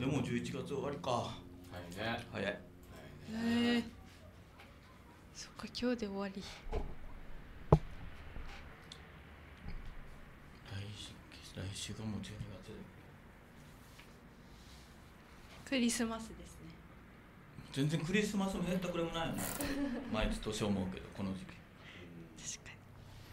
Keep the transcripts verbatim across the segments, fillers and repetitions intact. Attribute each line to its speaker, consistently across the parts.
Speaker 1: でもうじゅういちがつ終わりか。
Speaker 2: はいね。
Speaker 1: 早い。へ
Speaker 3: え。そっか、今日で終わり。
Speaker 1: 来週来週がもうじゅうにがつ。
Speaker 3: クリスマスですね。
Speaker 1: 全然クリスマスも減ったくれもないよね。毎年思うけどこの時期。
Speaker 3: 確かに。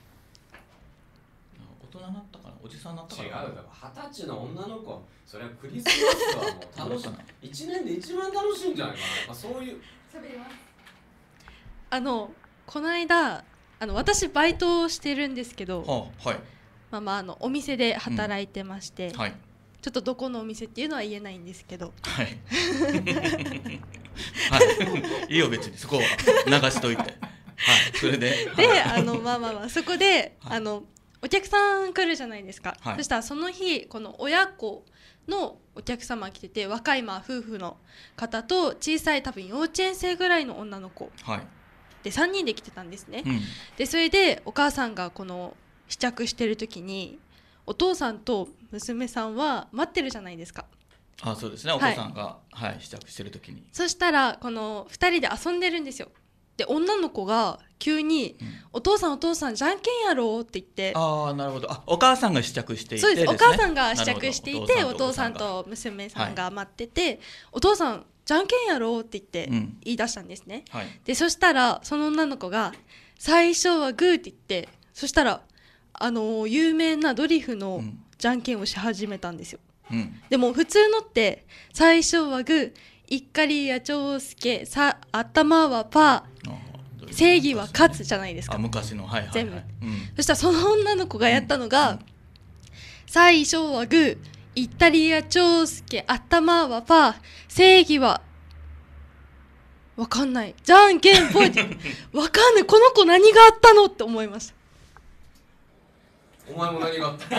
Speaker 1: 大人になったかな、おじさんになったかな。
Speaker 2: 違う、だから二十歳の女の子、それはクリスマスはもう楽しい。一年で一番楽しいんじゃないかな。やっぱそういう。
Speaker 3: 喋ります。あのこの間あの私バイトをしてるんですけど、
Speaker 1: はあ、はい。ま
Speaker 3: あまああのお店で働いてまして、
Speaker 1: うん、はい。
Speaker 3: ちょっとどこのお店っていうのは言えないんですけど。
Speaker 1: はい。はい。いいよ別にそこは流しといて。はい。それで。
Speaker 3: で、
Speaker 1: はい、
Speaker 3: あのまあまあまあそこで、はい、あのお客さん来るじゃないですか。はい、そしたらその日この親子のお客様来てて、若いまあ夫婦の方と小さい多分幼稚園生ぐらいの女の子、はい、でさんにんで来てたんですね。うん、でそれでお母さんがこの試着してる時にお父さんと娘さんは待ってるじゃないですか。
Speaker 1: あ、そうですね。お父さんが、はいはい、試着してる時に。
Speaker 3: そしたらこのふたりで遊んでるんですよ。で女の子が急に、うん、お父さんお父さんじゃんけんやろうって言って。
Speaker 1: ああ、なるほど。あ、お母さんが試着していて、
Speaker 3: そうです、
Speaker 1: ね、
Speaker 3: お母さんが試着していて、お父さんと娘さんが待ってて、はい、お父さんじゃんけんやろうって言って言い出したんですね。うん、はい、でそしたらその女の子が最初はグーって言って、そしたらあの有名なドリフのじゃんけんをし始めたんですよ。うん、でも普通のって最初はグー、いっかりや長介、さ頭はパー、正義は勝つじゃないですか。
Speaker 1: あ、昔の、はいはいはい、全部、うん、
Speaker 3: そしたらその女の子がやったのが、うん、最初はグー、イタリア長介、頭はパー、正義はわかんない、じゃんけんぽいってわかんない、この子何があったのって思いました。
Speaker 2: お前も何があった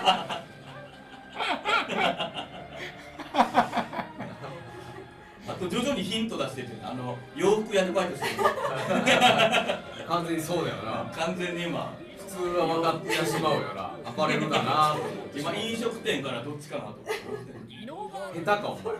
Speaker 1: あと徐々にヒント出してて、あの洋服屋でバイトしてる
Speaker 2: 完全にそうだよな。
Speaker 1: 完全に今
Speaker 2: 普通は分かってしまうよな。アパレルだな。
Speaker 1: 今飲食店からどっちかなと
Speaker 2: 下手かお前は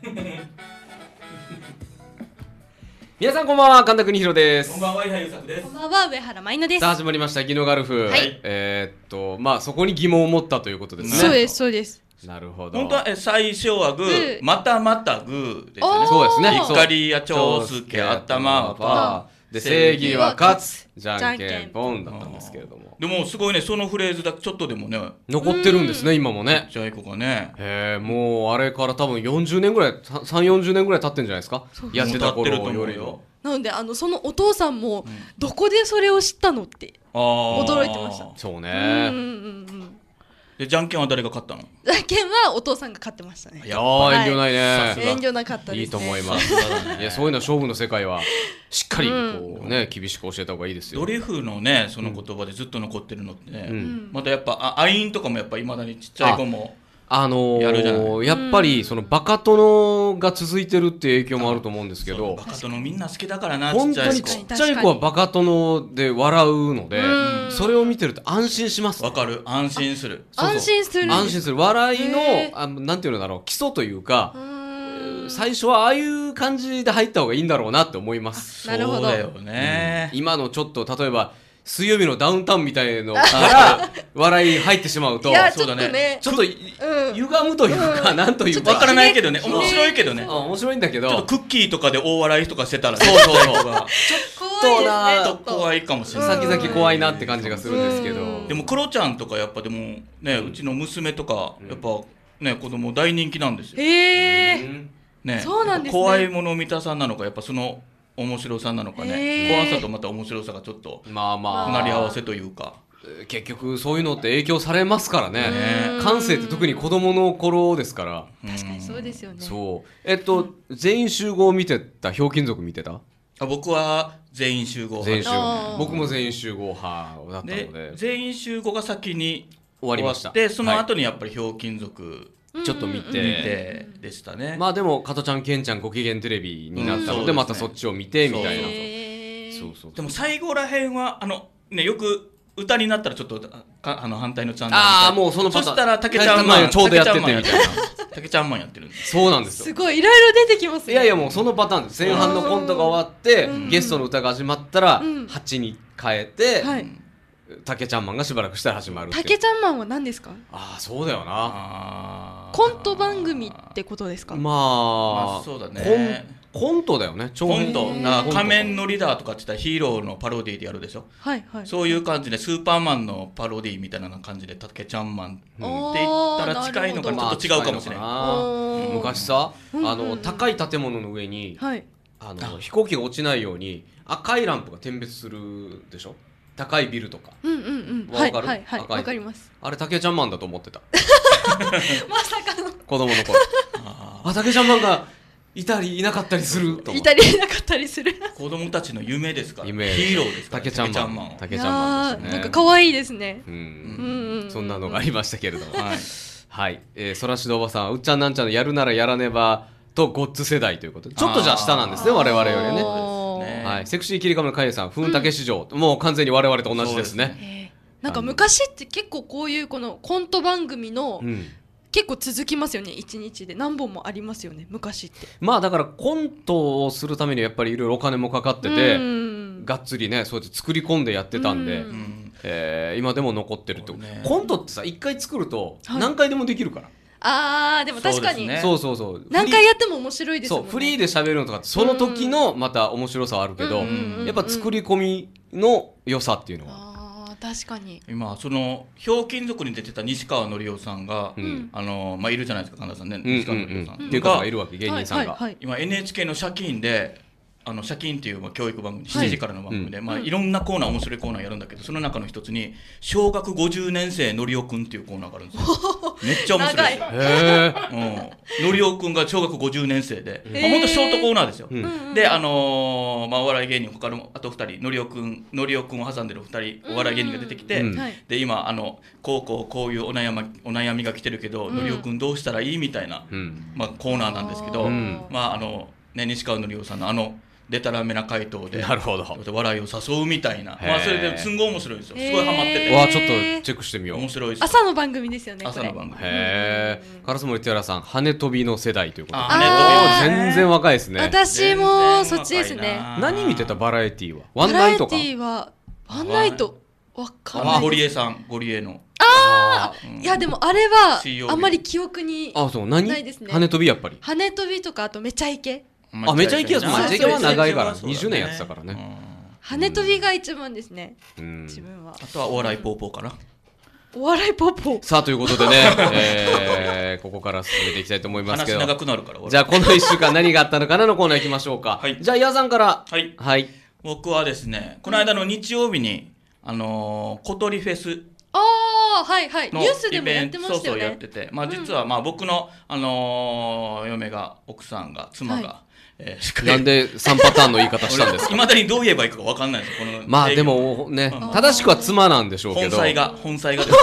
Speaker 2: 皆さんこんばんは、神田邦弘です。
Speaker 1: こんばんは、伊原優作です。
Speaker 3: こんばんは、上原舞乃です。
Speaker 2: さあ始まりましたギノガルフ、はい、えー、っとまあそこに疑問を持ったということですね。
Speaker 3: そうですそうです。
Speaker 2: なるほど。
Speaker 1: 本当はえ最初はグー、またまたグーですね。
Speaker 2: そうですね。
Speaker 1: イカリや長介、頭はパ
Speaker 2: ーで正義は勝つ、じゃんけんポンだったんですけれども。
Speaker 1: でもすごいね、そのフレーズだけちょっとでもね
Speaker 2: 残ってるんですね今もね。
Speaker 1: じゃあいこがね。
Speaker 2: へえ、もうあれから多分よんじゅうねんぐらい、さん、よんじゅうねんぐらい経ってんじゃないですか。やってた頃よりの。
Speaker 3: なのであのそのお父さんもどこでそれを知ったのって驚いてました。
Speaker 2: そうね。
Speaker 3: うんうんうん。
Speaker 1: でじゃんけんは誰が勝ったの？
Speaker 3: じゃんけんはお父さんが勝ってましたね。
Speaker 2: いやー、遠慮ないね。
Speaker 3: 遠慮なかったですね。
Speaker 2: いいと思います。いや、そういうの勝負の世界はしっかりこうね、厳しく教えた方がいいですよ。
Speaker 1: ドリフのね、その言葉でずっと残ってるのってね、またやっぱアインとかもやっぱいまだにちっちゃい子も
Speaker 2: あのー、やっぱりそのバカ殿が続いてるっていう影響もあると思うんですけど、
Speaker 1: バカ殿みんな好きだからな。
Speaker 2: 本当にちっちゃい子はバカ殿で笑うので、それを見てると安心します。
Speaker 1: わかる、安心する。
Speaker 3: 安心する。
Speaker 2: 安心する。笑いのあなんていうのだろう、基礎というか、最初はああいう感じで入った方がいいんだろうなって思います。
Speaker 3: なるほど。
Speaker 1: そうだよね。
Speaker 2: 今のちょっと例えば水曜日のダウンタウンみたいのから笑い入ってしまうと、
Speaker 3: そうだね、
Speaker 2: ちょっと歪むというか、なんというか
Speaker 1: わからないけどね、面白いけどね、
Speaker 2: 面白いんだけど、
Speaker 1: ちょっとクッキーとかで大笑いとかしてたら、
Speaker 2: そうそうそう、ちょっ
Speaker 3: と
Speaker 2: な
Speaker 1: ちょっと怖いかもしれない。
Speaker 2: 先々怖いなって感じがするんですけど、
Speaker 1: でもクロちゃんとかやっぱでもね、うちの娘とかやっぱね、子供大人気なんですよ。
Speaker 3: へえ。ね、そうなんですね。
Speaker 1: 怖いもの見たさなのか、やっぱその面白さなのかね、怖さとまた面白さがちょっと
Speaker 2: まあまあ
Speaker 1: 隣り合わせというか、
Speaker 2: 結局そういうのって影響されますからね。感性って特に子供の頃ですから。
Speaker 3: 確かにそうですよね。
Speaker 2: そう、えっと全員集合見てた？ひょうきん族見てた？
Speaker 1: あ、僕は全員集合派。
Speaker 2: 全員集合。僕も全員集合派だったので、
Speaker 1: で全員集合が先に
Speaker 2: 終わりました。
Speaker 1: でその後にやっぱりひょうきん族
Speaker 2: ちょっと見て、見
Speaker 1: てでしたね。
Speaker 2: まあでも加トちゃんケンちゃんご機嫌テレビになったので、うん、またそっちを見てみたいな。
Speaker 1: そうそう。でも最後らへんはあのね、よく歌になったらちょっとかあの反対のチャンネル
Speaker 2: ああもうそのパターン
Speaker 1: そしたら竹ちゃんマン
Speaker 2: ちょうどやっててみたいな
Speaker 1: 竹ちゃんマンやってるんです
Speaker 2: そうなんですよ
Speaker 3: すごいいろいろ出てきますね。
Speaker 2: いやいやもうそのパターンです。前半のコントが終わって
Speaker 3: うん
Speaker 2: ゲストの歌が始まったら
Speaker 3: うん
Speaker 2: はちに変えて、
Speaker 3: はい
Speaker 2: 竹ちゃんマンがしばらくしたら始まるっていう。
Speaker 3: 竹ちゃんマンは何ですか？
Speaker 2: ああそうだよな。
Speaker 1: あ
Speaker 3: コント番組ってことですか？
Speaker 2: ま
Speaker 1: ま
Speaker 2: あ、
Speaker 1: あそうだね
Speaker 2: コンコントだよね。長編
Speaker 1: コント
Speaker 3: へー
Speaker 1: な仮面のリーダーとかって言ったらヒーローのパロディでやるでしょ、
Speaker 3: はいはい。
Speaker 1: そういう感じでスーパーマンのパロディみたいな感じで竹ちゃんマンって言ったら近いのかちょっと違うかもしれない、
Speaker 3: おー
Speaker 2: 昔さ、
Speaker 3: うん
Speaker 2: あの高い建物の上に
Speaker 3: はい
Speaker 2: あの飛行機が落ちないように赤いランプが点滅するでしょ。高いビルとか。
Speaker 3: うんうんうん
Speaker 2: わかる
Speaker 3: はいはいはい
Speaker 2: 赤い
Speaker 3: わかります。
Speaker 2: あれ竹ちゃんマンだと思ってた
Speaker 3: まさかの
Speaker 2: 子供の頃。
Speaker 1: あ
Speaker 2: あ竹ちゃんマンがいたりいなかったりすると思って
Speaker 3: イタリアいなかったりする。
Speaker 1: ー子供たちの夢ですから
Speaker 2: 夢
Speaker 1: ヒーローですから
Speaker 2: 竹ちゃんマン
Speaker 1: は
Speaker 2: 竹ちゃんマンですね。
Speaker 3: いやーなんか可愛いですね。
Speaker 2: う
Speaker 3: うんんうんうん
Speaker 2: そんなのがありましたけれども
Speaker 1: はい
Speaker 2: はい、えー、そらしどおばさんうっちゃんなんちゃんのやるならやらねばとゴッツ世代ということでちょっとじゃあ下なんですね我々よりね。
Speaker 1: そうですね
Speaker 2: はい、セクシー切り株のカエさん、ふんたけ市場、もう完全に我々と同じですね。
Speaker 3: へーなんか昔って結構こういうこのコント番組の
Speaker 2: うん、
Speaker 3: 結構続きますよね一日で何本もありますよね昔って。
Speaker 2: まあだからコントをするためにやっぱりいろいろお金もかかってて、
Speaker 3: うん
Speaker 2: がっつりねそうやって作り込んでやってたんで、
Speaker 3: うん
Speaker 1: うん
Speaker 2: えー今でも残ってるってこと、
Speaker 1: ね
Speaker 2: コントってさ一回作ると
Speaker 3: はい
Speaker 2: 何回でもできるから、
Speaker 3: あーでも確かに、
Speaker 1: そうですね
Speaker 2: そうそうそう
Speaker 3: 何回やっても面白いですもんね。
Speaker 2: そうフリーで喋るのとかってその時のまた面白さはあるけど、
Speaker 3: うんうんうんうん
Speaker 2: やっぱ作り込みの良さっていうのは、
Speaker 3: あー確かに。
Speaker 1: 今そのひょうきん族に出てた西川のりおさんが、
Speaker 2: うん
Speaker 1: あのまあいるじゃないですか神田さんね、
Speaker 2: うんうん
Speaker 1: 西川のりおさん、
Speaker 2: うんっていう方がいるわけ芸人さんが、
Speaker 3: はいはいはい
Speaker 1: 今 エヌエイチケー の社勤であの社勤っていうまあ教育番組
Speaker 3: はい
Speaker 1: しちじからの番組で、
Speaker 2: う
Speaker 1: まあ、いろんなコーナー面白いコーナーやるんだけどその中の一つに小学ごじゅうねん生のりおくんっていうコーナーがあるんですよめっちゃ面白いですよ、
Speaker 2: へえ、
Speaker 1: うん、のりおくんが小学ごじゅうねん生で、
Speaker 3: へー
Speaker 1: まあ、ほんとショートコーナーですよ、
Speaker 2: うん
Speaker 3: うんうん
Speaker 1: であのーまあ、お笑い芸人他のあとふたりのりおくんのりおくんを挟んでるふたりお笑い芸人が出てきて、
Speaker 2: うん
Speaker 3: はい
Speaker 1: で今あのこうこうこういうお悩みお悩みが来てるけど、
Speaker 3: うん
Speaker 1: のりおくんどうしたらいいみたいな、
Speaker 2: うん
Speaker 1: まあ、コーナーなんですけど、
Speaker 2: うん
Speaker 1: まああのね、西川のりおさんのあのでたらめな回答で
Speaker 2: なるほど
Speaker 1: 笑いを誘うみたいな、
Speaker 2: へー
Speaker 1: まあ、それですんごい面白いんですよすごいハマって
Speaker 3: へー
Speaker 1: て
Speaker 2: わあちょっとチェックしてみよう。
Speaker 1: 面白いですよ
Speaker 3: 朝の番組ですよねこれ。
Speaker 1: 朝の番組
Speaker 2: へえ。烏森テラさん、羽飛びの世代ということで。
Speaker 1: あ
Speaker 3: 羽飛び
Speaker 2: 全然若いですね。
Speaker 3: 私もそっちですね。
Speaker 2: 何見てたバラエティーは？ワンナイトか
Speaker 3: バラエ。ティはワンナイトわかん
Speaker 1: あ
Speaker 3: ない
Speaker 1: ゴリエさんゴリエの
Speaker 2: あ
Speaker 1: うん
Speaker 3: いやでもあれは
Speaker 1: 水曜日
Speaker 3: あんまり記憶に
Speaker 2: あ、そう何？
Speaker 3: ないですね
Speaker 2: 羽飛びやっぱり。
Speaker 3: 羽飛びとかあとめちゃイケ
Speaker 2: あめちゃイケやつ
Speaker 3: まあ
Speaker 2: めちゃイケは長いから
Speaker 1: そうだね
Speaker 2: にじゅうねんやってたからね。
Speaker 1: うん
Speaker 3: 羽飛びが一番ですね
Speaker 2: うん
Speaker 3: 自分は。
Speaker 1: あとはお笑いポーポーかな
Speaker 3: お笑いポッポ
Speaker 2: さあということでね、えーここから進めていきたいと思いますけど。
Speaker 1: 話長くなるから
Speaker 2: じゃあこのいっしゅうかん何があったのかなのコーナー行きましょうか。
Speaker 1: はい
Speaker 2: じゃあ矢さんから。
Speaker 1: はい
Speaker 2: はい。
Speaker 1: 僕はですねこの間の日曜日にあのー小鳥フェス
Speaker 3: ああはいはいニ
Speaker 1: の
Speaker 3: ュースでもやっ
Speaker 1: イベント
Speaker 3: てましたよ
Speaker 1: そうそうやっ
Speaker 3: ね。
Speaker 1: てて、まあ、実はまあ僕の、あのー嫁が奥さんが妻が、
Speaker 3: は
Speaker 1: えー
Speaker 2: なんでさんパターンの言い方したんですか
Speaker 1: いまだにどう言えばいいか分かんないんですよこの
Speaker 2: まあでもね、
Speaker 1: うん
Speaker 2: 正しくは妻なんでしょうけど。
Speaker 1: 本妻が本妻が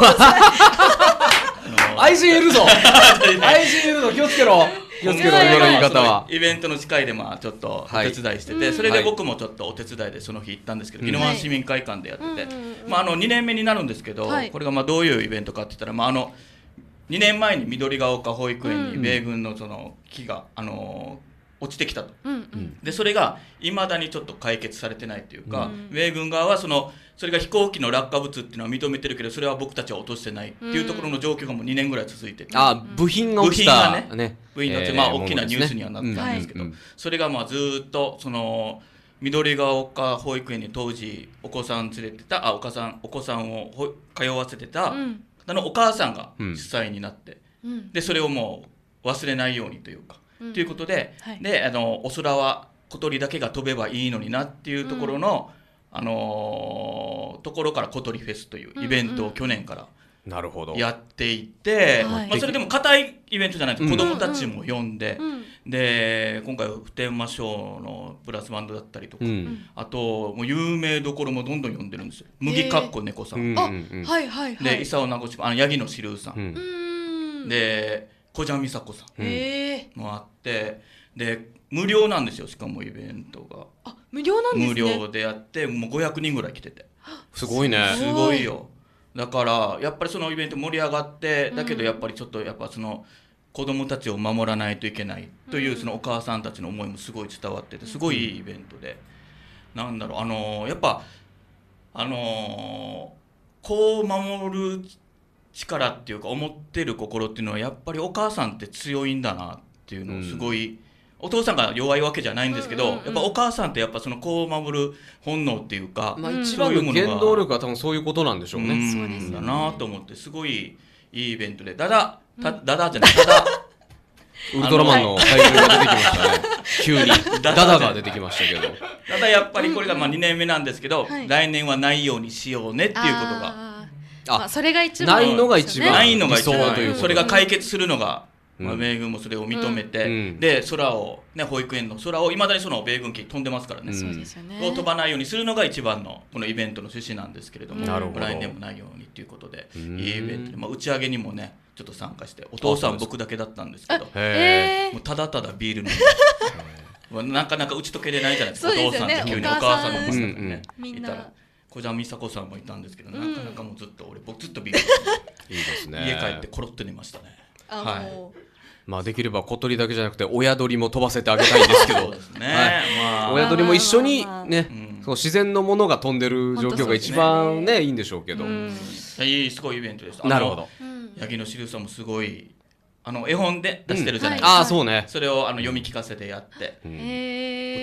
Speaker 2: 愛人いるぞ愛人いるぞ気をつけろ気をつけろ今の言い方は。
Speaker 1: イベントの司会でまあちょっとお
Speaker 2: はい
Speaker 1: 手伝いしてて、
Speaker 3: うん
Speaker 1: それで僕もちょっとお手伝いでその日行ったんですけど、
Speaker 2: うん
Speaker 1: 宜野湾市民会館でやってて、
Speaker 3: はいうんうんうん
Speaker 1: まあ、あのにねんめになるんですけど、
Speaker 3: はい
Speaker 1: これがまあどういうイベントかって言ったら、まあ、あのにねんまえに緑が丘保育園に
Speaker 2: うん
Speaker 1: 米軍のその木が、あのー落ちてきたと。
Speaker 3: うんうん
Speaker 1: でそれがいまだにちょっと解決されてないというか、
Speaker 3: うん
Speaker 1: 米軍側はそのそれが飛行機の落下物っていうのは認めてるけどそれは僕たちは落としてないっていうところの状況がもうにねんぐらい続いてて、
Speaker 2: あ部品が落ちた
Speaker 1: 部品がね部員だってまあ大きなニュースにはなってたんですけど、
Speaker 2: うんうん
Speaker 1: それがまあずーっとその緑が丘保育園に当時お子さん連れてたあお子さんお子さんをほ通わせてた
Speaker 3: うん
Speaker 1: 方のお母さんが
Speaker 2: うん
Speaker 1: 主催になって、
Speaker 3: うん
Speaker 1: でそれをもう忘れないようにというか、
Speaker 3: うん
Speaker 1: ということで、
Speaker 3: はい
Speaker 1: であのお空は小鳥だけが飛べばいいのになっていうところの、あのーところから小鳥フェスというイベントを去年から
Speaker 2: なるほど。
Speaker 1: やっていて、
Speaker 3: はい
Speaker 1: まあ、それでも固いイベントじゃないです、
Speaker 2: うん
Speaker 1: 子どもたちも呼んで、
Speaker 3: うん
Speaker 1: で今回普天間ショーのブラスバンドだったりとか、
Speaker 2: うん
Speaker 1: あともう有名どころもどんどん呼んでるんですよ麦かっこ猫さん、
Speaker 2: うん
Speaker 3: あ
Speaker 2: うんうん
Speaker 3: はいはいはい
Speaker 1: で功名越あのヤギのしるうさん、
Speaker 2: うん
Speaker 3: うーん
Speaker 1: で小蛇美佐子さ
Speaker 2: うん
Speaker 3: へえ
Speaker 1: んもあってで無料なんですよしかもイベントが
Speaker 3: あ無料なんですね。
Speaker 1: 無料でやってもうごひゃくにんぐらい来てて、
Speaker 2: すごいね。
Speaker 1: すごいよ。だからやっぱりそのイベント盛り上がって、だけどやっぱりちょっとやっぱその子供たちを守らないといけないというそのお母さんたちの思いもすごい伝わってて、すごいいいイベントで、なんだろう、あのー、やっぱあのー、子を守る力っていうか思ってる心っていうのはやっぱりお母さんって強いんだなっていうのをすごい、うん、お父さんが弱いわけじゃないんですけど、うんうんうん、やっぱお母さんってやっぱその子を守る本能っていうか、
Speaker 2: まあ、一番の原動力は多分そういうことなんでしょうね。
Speaker 1: うんそうですねだなと思って、すごいいいイベントで、ダダたダダじゃないダダ
Speaker 2: ウルトラマンのタイトルが出てきましたね。急にダダが出てきましたけど、
Speaker 1: ただやっぱりこれがまあにねんめなんですけど、うんうん、来年はないようにしようねっていうことが、
Speaker 3: ああ、まあ、それが一番
Speaker 2: ないのが一番
Speaker 1: ないのが一番
Speaker 2: ということ、
Speaker 1: それが解決するのが、うんまあ、米軍もそれを認めて、うん、で空を、ね、保育園の空をいまだにその米軍機飛んでますからね、うん、
Speaker 3: そうですよね、
Speaker 1: を飛ばないようにするのが一番のこのイベントの趣旨なんですけれども、
Speaker 2: うん、
Speaker 1: 来年もないようにっていうことで、うん、いいイベントで、まあ、打ち上げにもねちょっと参加して、お父さん僕だけだったんですけど、
Speaker 3: へ
Speaker 1: もうただただビール飲んでなかなか打ち解けれないじゃないですか、
Speaker 3: そうですよね、
Speaker 1: お父さんって急にお母さんの方
Speaker 3: うん
Speaker 1: ね、
Speaker 3: うん、
Speaker 1: いたら小田美佐子さんもいたんですけど、
Speaker 3: うん、
Speaker 1: なかなかもうずっと俺僕ずっとビール
Speaker 2: いいですね。
Speaker 1: 家帰ってコロッと寝ましたね。
Speaker 3: あ、
Speaker 1: はい、
Speaker 2: まあできれば小鳥だけじゃなくて親鳥も飛ばせてあげたいんですけど、
Speaker 1: そうですね、
Speaker 2: はい
Speaker 1: まあ、
Speaker 2: 親鳥も一緒にね、
Speaker 3: まあまあ
Speaker 1: まあうん、
Speaker 2: そう自然のものが飛んでる状況が一番ね、いいんでしょうけど、
Speaker 3: うん、
Speaker 1: いいすごいイベントです。
Speaker 2: なるほど。
Speaker 1: 八木のしるさんもすごいあの絵本で出してるじゃないです
Speaker 2: か、
Speaker 1: か、
Speaker 2: うんはい、あそうね、
Speaker 1: それをあの読み聞かせてやって、
Speaker 3: うん、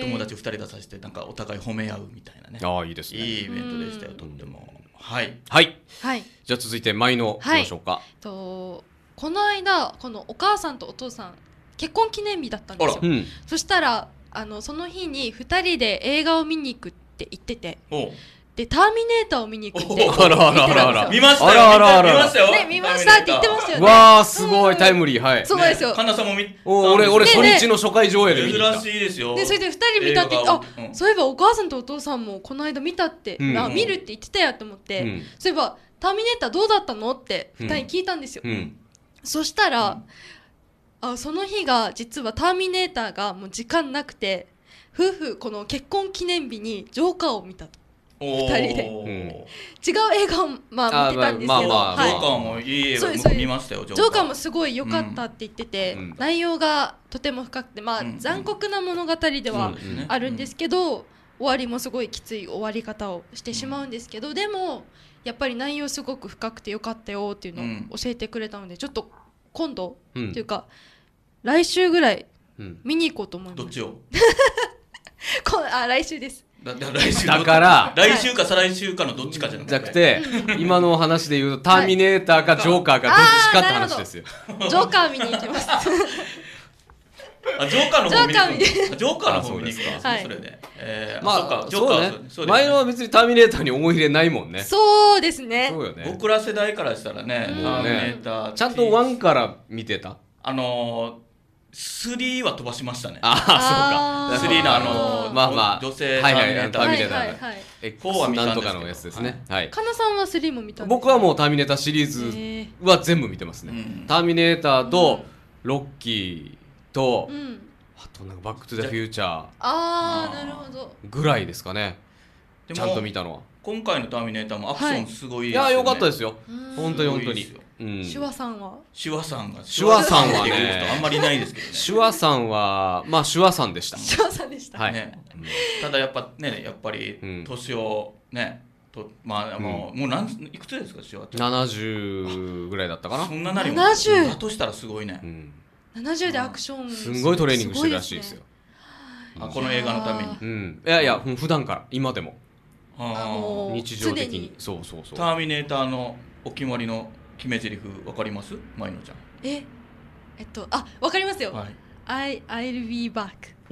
Speaker 1: お友達ふたり出させてなんかお互い褒め合うみたいなね、
Speaker 2: あいいですね、
Speaker 1: いいイベントでしたよ、とっても、はい
Speaker 2: はい、
Speaker 3: はい、
Speaker 2: じゃあ続いて舞のいきましょうか。
Speaker 3: はい、とこの間このお母さんとお父さん結婚記念日だったんですよ、うん、そしたらあのその日にふたりで映画を見に行くって言ってて、でターミネーターを見に行くって言ってたんですよ。
Speaker 2: あらあらあら
Speaker 1: 見ましたよ、
Speaker 2: あらあらあら
Speaker 1: 見ましたよ、
Speaker 3: ね、見ましたって言ってましたよね。
Speaker 2: わーすごいタイムリー、はい、
Speaker 3: そうですよ、
Speaker 1: ね、神田さんも見
Speaker 2: お俺俺初日の初回上映で見に行った。
Speaker 1: 珍しいですよ。
Speaker 3: でそれでふたり見たって言って、あ、うん、そういえばお母さんとお父さんもこの間見たって、うん、あ見るって言ってたやと思って、うん、そういえばターミネーターどうだったのってふたりに聞いたんですよ、うん、そしたら、うんあその日が実はターミネーターがもう時間なくて夫婦この結婚記念日にジョーカーを見たとふたりで、うん、違う映画を、まあ、見てたんですけど、
Speaker 2: まあまあ
Speaker 1: はい、ジョーカーもいい映画見ましたよ。
Speaker 3: ジョーカーもすごい良かったって言ってて、うん、内容がとても深くて、まあ、うん、残酷な物語ではあるんですけど、うん、終わりもすごいきつい終わり方をしてしまうんですけど、でもやっぱり内容すごく深くて良かったよっていうのを教えてくれたので、ちょっと今度、うん、っていうか来週ぐらい見に行こうと思います。
Speaker 1: どっちを
Speaker 3: こあ来週です。
Speaker 1: だ, だ, 来週
Speaker 2: だから
Speaker 1: 来週か再来週かのどっちかじゃなくて、
Speaker 2: 今の話で言うとターミネーターかジョーカーかどっちかって話ですよ。
Speaker 3: ジョーカー見に行きます。
Speaker 1: あジョーカーの方見に行く。ジョーカーの方見に行くか。それで。えー、まあそうかジョーカー
Speaker 2: そうね。前のは別にターミネーターに思い入れないもんね。
Speaker 3: そうですね。
Speaker 2: そうよね。
Speaker 1: 僕ら世代からしたらね、ターミネーター
Speaker 2: ちゃんとワンから見てた。
Speaker 1: あのスリーは飛ばしましたね。
Speaker 2: ああそうか。
Speaker 1: スリーのあの
Speaker 2: まあまあ
Speaker 1: 女性
Speaker 2: ターミネーター
Speaker 3: はいはいはい。
Speaker 2: えフォーは見たんとかのやつですね。はい。
Speaker 3: かなさんはスリーも見たんですか。
Speaker 2: 僕はもうターミネーターシリーズは全部見てますね。ターミネーターとロッキーとあとなんかバックトゥザフューチャー。
Speaker 3: ああなるほど。
Speaker 2: ぐらいですかね。ちゃんと見たのは。
Speaker 1: 今回のターミネーターもアクションすごいですよね。
Speaker 2: いや良かったですよ。本当に本当に。
Speaker 3: シュワさんは
Speaker 1: シュワさんが
Speaker 2: シュワさんはね
Speaker 1: あんまりいないですけどね。
Speaker 2: シュワさんはまあシュワさんでした。
Speaker 3: シュワさんでした。
Speaker 2: はい。
Speaker 1: ただやっぱねやっぱり年をねとまあもうもう何いくつですかシュワって。
Speaker 2: ななじゅうぐらいだったかな。
Speaker 1: そんななりも。
Speaker 3: ななじゅう
Speaker 1: だとしたらすごいね。
Speaker 3: ななじゅうでアクション
Speaker 2: すごいトレーニングしてるらしいですよ。
Speaker 1: あこの映画のために。
Speaker 2: うん。いやいや普段から今でも。
Speaker 3: あ
Speaker 2: 日常的にそうそうそう。
Speaker 1: ターミネーターのお決まりの決め台詞わかります？まいのちゃん。
Speaker 3: え、えっとあわかりますよ。
Speaker 1: はい。
Speaker 3: I I'll be back。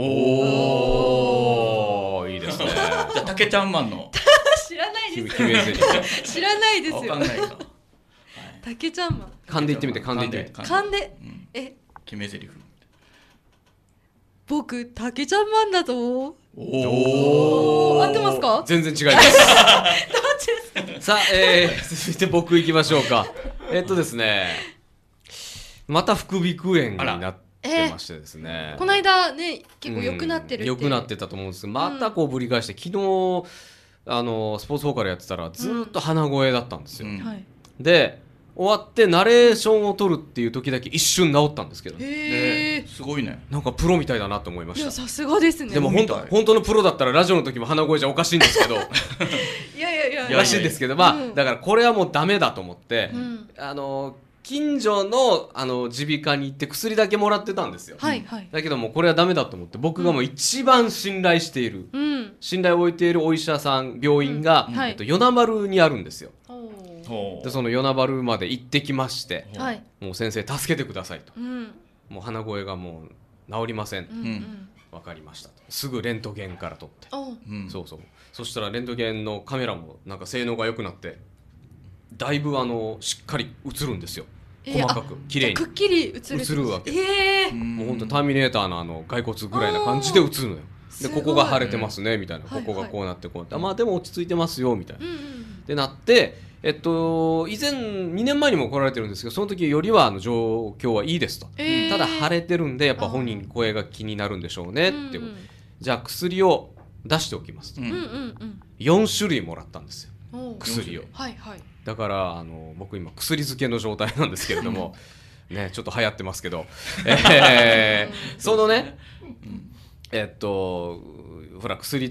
Speaker 2: おおいいですね。
Speaker 1: じゃあたけちゃんマンの
Speaker 3: 知らないです。
Speaker 2: 決め台詞。
Speaker 3: 知らないですよ。
Speaker 1: わかんないか。
Speaker 3: たけちゃんマン。
Speaker 2: 噛んで言ってみて噛んで言ってみて。
Speaker 3: 噛んでえ
Speaker 1: 決め台詞。
Speaker 3: 僕たけちゃんマンだぞ。
Speaker 2: お
Speaker 3: お合ってますか？
Speaker 2: 全然違います。どっちですか？さあ、えー、続いて僕行きましょうか。えっとですねまた副鼻腔炎になってってましてですね、
Speaker 3: えー、この間ね結構良くなってるって、
Speaker 2: 良くなってたと思うんですけど、またこうぶり返して、昨日あのスポーツフォーカルやってたらずっと鼻声だったんですよ、うんはい、で終わってナレーションを取るっていう時だけ一瞬治ったんですけど、
Speaker 3: へ
Speaker 1: ーすごいね。
Speaker 2: なんかプロみたいだなと思いました。いや
Speaker 3: さすがですね。
Speaker 2: でも本当本当のプロだったらラジオの時も鼻声じゃおかしいんですけど
Speaker 3: いやいやいや
Speaker 2: らしいんですけど、まあ、うん、だからこれはもうダメだと思って、うん、あの近所のあの耳鼻科に行って薬だけもらってたんですよ、
Speaker 3: はいはい、
Speaker 2: だけどもこれはダメだと思って、僕がもう一番信頼している、うん、信頼を置いているお医者さん病院が、うんはい、えっと、与那丸にあるんですよ。でその与那原まで行ってきまして、はい、もう先生助けてくださいと、うん、もう鼻声がもう治りません、うんうん、分かりましたと、すぐレントゲンから撮って、うん、そうそう、そしたらレントゲンのカメラもなんか性能が良くなってだいぶあのしっかり映るんですよ、細かく綺麗に
Speaker 3: くっきり映る
Speaker 2: 映るわけ、えー、もうほんとターミネーターのあの骸骨ぐらいな感じで映るのよ。でここが腫れてますねみたいな、ここがこうなってこうなって、はいはい、まあでも落ち着いてますよみたいな、うんうん、でなってえっと、以前にねんまえにも来られてるんですけど、その時よりはあの状況はいいですと、えー、ただ腫れてるんでやっぱ本人声が気になるんでしょうねっていうことで、じゃあ薬を出しておきますと、うんうんうん、よんしゅるいもらったんですよ、薬を、はいはい、だからあの僕今薬漬けの状態なんですけれどもね、ちょっと流行ってますけど、えー、そのね、えっとほら薬って、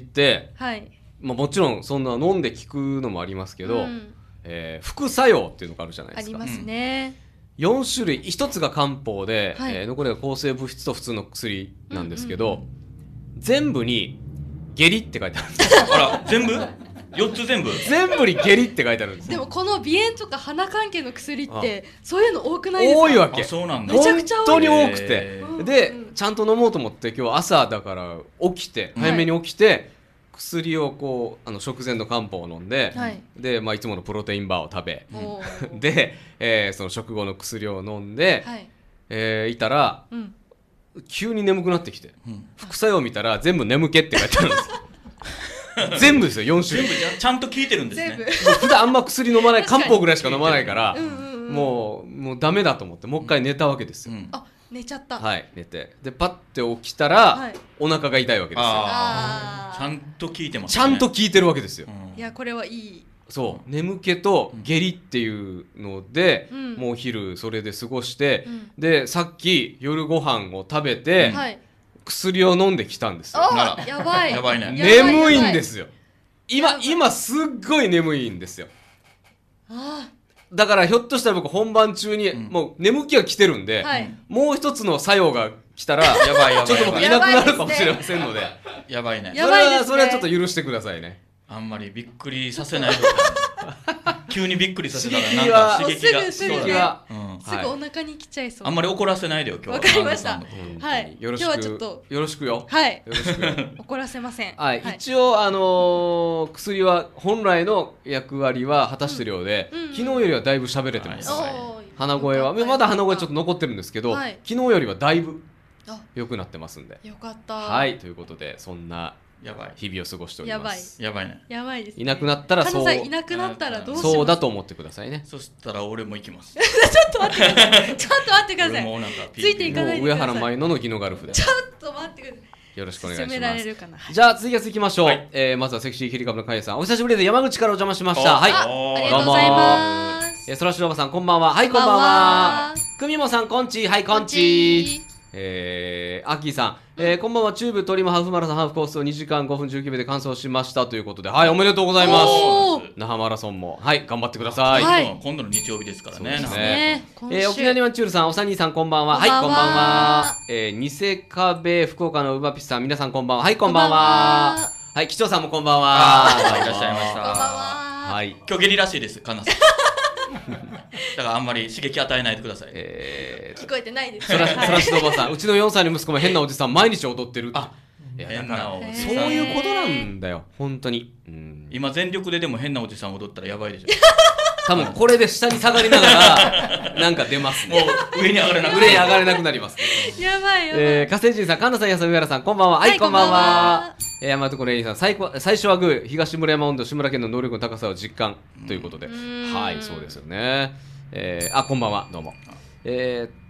Speaker 2: はい、まあ、もちろんそんな飲んで効くのもありますけど、うんえー、副作用っていうのがあるじゃないですか。
Speaker 3: ありますね。
Speaker 2: よんしゅるい、ひとつが漢方で、はいえー、残りが抗生物質と普通の薬なんですけど、うんうんうん、全部に下痢って書いてあるんですよ。
Speaker 1: あら、全部よっつ全部
Speaker 2: 全部に下痢って書いてあるんですよ。
Speaker 3: でもこの鼻炎とか鼻関係の薬ってそういうの多くないですか？
Speaker 2: 多いわけ。
Speaker 1: あ、そうなんだ。
Speaker 3: めちゃくちゃ
Speaker 2: 多い。本当に多くて、で、うん、ちゃんと飲もうと思って今日朝だから起きて早めに起きて、はい薬をこうあの食前の漢方を飲んで、はい、で、まあ、いつものプロテインバーを食べで、えー、その食後の薬を飲んで、はいえー、いたら、うん、急に眠くなってきて、うん、副作用見たら全部眠気って書いてあるんですよ全部ですよ、よんしゅるい
Speaker 1: 全部ちゃんと効いてるんですね。
Speaker 2: 普段あんま薬飲まない漢方ぐらいしか飲まないからうんうん、うん、もう、もうダメだと思ってもう一回寝たわけですよ、うん、
Speaker 3: あ寝ちゃった。
Speaker 2: はい寝てでパッて起きたら、はい、お腹が痛いわけですよ。
Speaker 1: ああちゃんと効いてますね。
Speaker 2: ちゃんと効いてるわけですよ、
Speaker 3: うん、いやこれはいい。
Speaker 2: そう眠気と下痢っていうので、うん、もうお昼それで過ごして、うん、でさっき夜ご飯を食べて、うん、薬を飲んできたんですよ。
Speaker 3: あやばい
Speaker 1: やばいね。
Speaker 2: 眠いんですよ今今すっごい眠いんですよ。あだからひょっとしたら僕本番中にもう眠気が来てるんで、うん、もう一つの作用が来たらやばいやばいちょっと僕いなくなるかもしれませんので
Speaker 1: やばいね。
Speaker 2: それはそれはちょっと許してくださいね。
Speaker 1: あんまりびっくりさせないと急にびっくりさせたらなんか刺激が
Speaker 3: すぐすぐ、ねうん、すぐお腹に来ちゃいそう。
Speaker 1: あんまり怒らせないでよ今日は。
Speaker 3: わかりました、はい、
Speaker 2: よろしく
Speaker 3: 今日はちょっと
Speaker 2: よろしくよ。
Speaker 3: はい
Speaker 2: よろしく
Speaker 3: 怒らせません、
Speaker 2: はいはい、一応あのー、薬は本来の役割は果たしてるようで、うんうん、昨日よりはだいぶ喋れてます、はい、鼻声はまだ鼻声ちょっと残ってるんですけど、はい、昨日よりはだいぶ良くなってますんで。
Speaker 3: よかった。
Speaker 2: はいということでそんな
Speaker 1: やばい
Speaker 2: 日々を過ごしております。
Speaker 1: やばいやばいね。
Speaker 3: やばいですね。
Speaker 2: いなくなったらそう
Speaker 3: いなくなったらどうします？
Speaker 2: そうだと思ってくださいね。
Speaker 1: そしたら俺も行きます
Speaker 3: ちょっと待ってくださいちょっと待ってください。
Speaker 1: もうなんか
Speaker 3: ついていかないでください。
Speaker 2: 上原舞乃のギノガルフで
Speaker 3: ちょっと待ってください。
Speaker 2: よろしくお願いします。
Speaker 3: 進められるかな。
Speaker 2: じゃあ次は続きましょう、はいえー、まずはセクシーヒリカブのカイさんお久しぶりで山口からお邪魔しました。はい
Speaker 3: ありがとうございます。
Speaker 2: えー、そらしろばさんこんばんは。はいこんばんは。くみもさんこんちはいこんちえー、アッキーさん、えー、こんばんは。チューブトリムハーフマラソンハーフコースをにじかんごふんじゅうきゅうびょうで完走しましたということで、はいおめでとうございます。那覇マラソンもはい頑張ってください、はい、
Speaker 1: 今度の日曜日ですからね。
Speaker 2: そうですね、えー、沖縄にワンチュールさんおさにーさんこんばんは。はいこんばんは。えー、偽壁福岡のうばぴさん皆さんこんばんは。はいこんばんは。はい機長さんもこんばんは。
Speaker 1: いらっしゃいました。こんばんは。はい今日下痢らしいですかなさんだからあんまり刺激与えないでください、
Speaker 3: えー、聞こえてないです。
Speaker 2: そらしのおばさんうちのよんさいの息子も変なおじさん毎日踊ってるって。
Speaker 1: あいや変なおじさん
Speaker 2: そういうことなんだよ本当に。うん
Speaker 1: 今全力ででも変なおじさん踊ったらやばいでしょ
Speaker 2: 多分これで下に下がりながらなんか出ますね。
Speaker 1: もう上に上がれなく
Speaker 2: 上に上がれなくなります、ね、
Speaker 3: やばいやばい、
Speaker 2: えー、火星人さん神田さん安上原さんこんばんは。はい、はい、こんばんは。えー、山所レイさん 最, 最初はグー東村山温度志村県の能力の高さを実感ということで、はいそうですよね。えー、あこんばんはどうも。えー、っ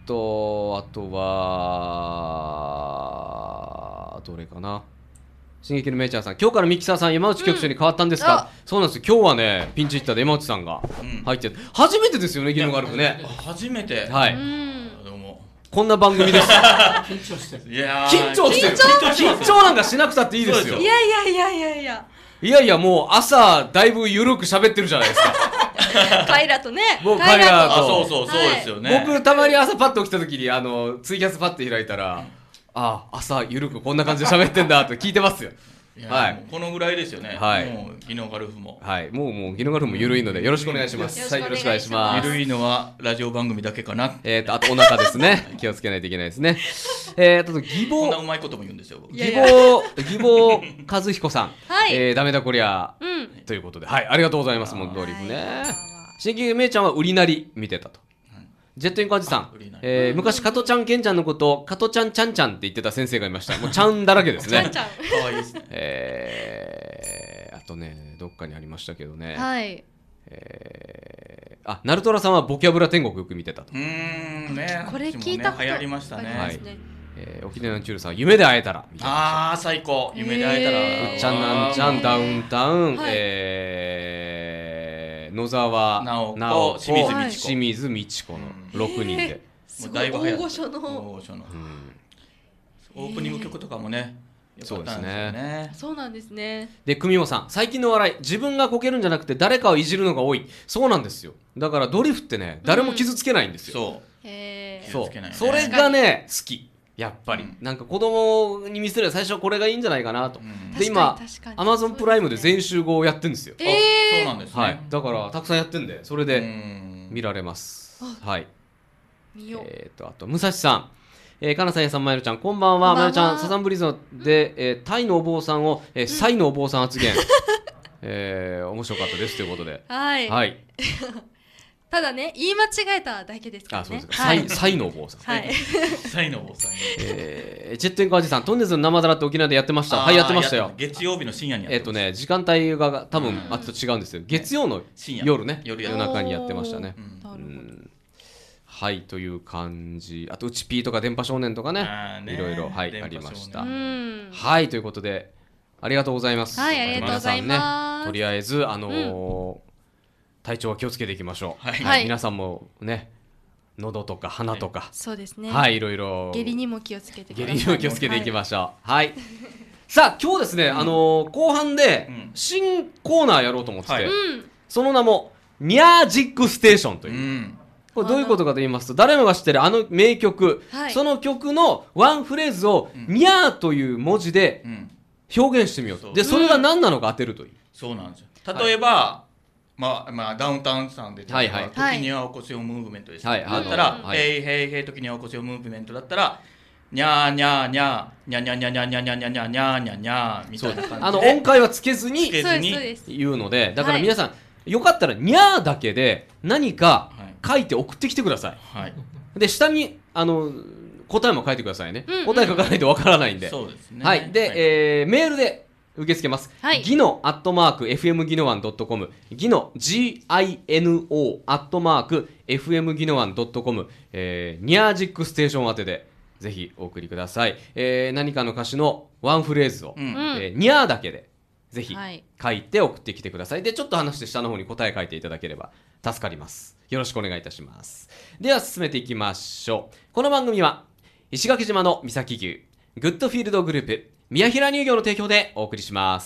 Speaker 2: とあとはどれかな。進撃のメイちゃんさん、今日からミキサーさん山内局長に変わったんですか、うん、そうなんですよ。今日はねピンチヒッターで山内さんが入って、うん、初めてですよね、ギノガルフね。
Speaker 1: 初めて。
Speaker 2: はい、
Speaker 1: うん、どうも
Speaker 2: こんな番組です
Speaker 4: 緊張してる。
Speaker 1: いや
Speaker 2: 緊張してる。緊張なんかしなくたっていいですよ。
Speaker 3: いやいやいやいやいや
Speaker 2: いやいや、もう朝だいぶゆるく喋ってるじゃないですか。
Speaker 3: カイラとね。
Speaker 2: もうカイラと。
Speaker 1: そうそうそうですよね。
Speaker 2: 僕たまに朝パッと起きた時にあのツイキャスパッて開いたら、ああ朝ゆるくこんな感じで喋ってんだって聞いてますよ。
Speaker 1: はい、このぐらいですよね。
Speaker 2: はい、
Speaker 1: もうギノガルフも。
Speaker 2: はい、もうもうギノガルフもゆるいのでよろしくお願いします。はい、よろしくお願いします。
Speaker 1: ゆるいのはラジオ番組だけかな。
Speaker 2: えっとあとお腹ですね。気をつけないといけないですね。えっと義母。
Speaker 1: こんなうまいことも言うんですよ。
Speaker 2: 義母義母和彦さん。
Speaker 3: はい。
Speaker 2: えダメだこりゃ、
Speaker 3: うん、
Speaker 2: ということで、はいありがとうございます。もうドリフね。新規めいちゃんは売りなり見てたと。ジェットインカージさん、えー、昔加トちゃんケンちゃんのことを加トちゃんちゃんちゃんって言ってた先生がいました。もうちゃんだらけですね。
Speaker 3: ちゃんちゃん。
Speaker 1: 可愛いですね。
Speaker 2: えー、あとねどっかにありましたけどね。
Speaker 3: はい。
Speaker 2: えー、あナルトラさんはボキャブラ天国よく見てたと。
Speaker 1: うーんね。
Speaker 3: これ聞いたこと
Speaker 1: 流行りましたね。
Speaker 2: はい。えー、沖縄のチュールさんは夢で会えたらみたいな。
Speaker 1: ああ最高。夢で会えたら。
Speaker 2: うっちゃんなんちゃんダウンタウン、はい、えー野沢
Speaker 1: 直子、
Speaker 2: 清水美智子、清水美智子のろくにんで、
Speaker 3: もうだいぶ大御所の
Speaker 1: 大御所の、うん、オープニング曲とかもね、
Speaker 2: そうですね。
Speaker 3: そうなんですね。
Speaker 2: で久美子さん、最近の笑い自分がこけるんじゃなくて誰かをいじるのが多い。そうなんですよ。だからドリフってね誰も傷つけないんですよ。
Speaker 1: そう。
Speaker 3: へえ。
Speaker 2: そう。それがね好き。やっぱり、うん、なんか子供に見せる最初はこれがいいんじゃないかなと、うん、で今アマゾンプライムで全集合をやってるんですよ。
Speaker 3: えー、
Speaker 1: そうなんですね、
Speaker 2: はい、だからたくさんやってるんでそれで見られます。はい。
Speaker 3: 見よう。
Speaker 2: えーとあと武蔵さん、えー、かなさんやさんまゆるちゃんこんばんは。まゆるちゃんサザンブリーズで、えー、タイのお坊さんを、えー、サイのお坊さん発言、うん、えー、面白かったですということで、
Speaker 3: はい、
Speaker 2: はい
Speaker 3: ただね言い間違えただけですからね。あ、そうですか。
Speaker 2: はい、サイのお坊さん。
Speaker 3: はい。
Speaker 1: サイのお坊さん。
Speaker 2: えー、ジェットエンカージさん、トンネルズの生だらって沖縄でやってました。はい、やってましたよ。
Speaker 1: 月曜日の深夜にやってました。
Speaker 2: えっとね、時間帯が多分あと違うんですよ。月曜の夜ね、夜中にやってましたね。はい、という感じ。あとうちピーとか電波少年とかね、いろいろはいありました。はい、ということでありがとうございます。
Speaker 3: はい、ありがとうございます。
Speaker 2: とりあえずあの。体調は気をつけていきましょう。はい、はい、皆さんもね、喉とか鼻とか、はい、
Speaker 3: そうですね。
Speaker 2: はい、いろいろ。
Speaker 3: 下痢にも気をつけてください。
Speaker 2: 下痢にも気をつけていきましょう。はい。はい、さあ今日ですね、うん、あのー、後半で新コーナーやろうと思ってて、はい、その名もミャージックステーションという。うん、これどういうことかと言いますと、誰もが知ってるあの名曲、はい、その曲のワンフレーズをミャーという文字で表現してみようと。で、それが何なのか当てるという。
Speaker 1: そうなんですよ。例えば。はい、まあまあ、ダウンタウンさんで、はいはい、時には起こすよムーブメントです、はい、だったら、はい、ヘイヘイヘイ時には起こすよムーブメントだったらニャーニャーニャーニャニャニャニャニャニャニャニャニャニャニャみたいな感じで、
Speaker 2: あの音階はつけずに言うので、だから皆さん、はい、よかったらニャーだけで何か書いて送ってきてください、はい、で下にあの答えも書いてくださいね、うんうん、答え書かないとわからないんで、
Speaker 1: そうですね、
Speaker 2: はい、で、はい、えー、メールで受け付けます。ギノアットマーク エフエムギノワンドットコム ギノ ジーアイエヌオー アットマーク エフエムギノワンドットコム、えー、ニャージックステーション宛てでぜひお送りください。えー、何かの歌詞のワンフレーズを、うん、えー、ニャーだけでぜひ書いて送ってきてください。でちょっと話して下の方に答え書いていただければ助かります。よろしくお願いいたします。では進めていきましょう。この番組は石垣島の三崎牛グッドフィールドグループ宮平乳業の提供でお送りします。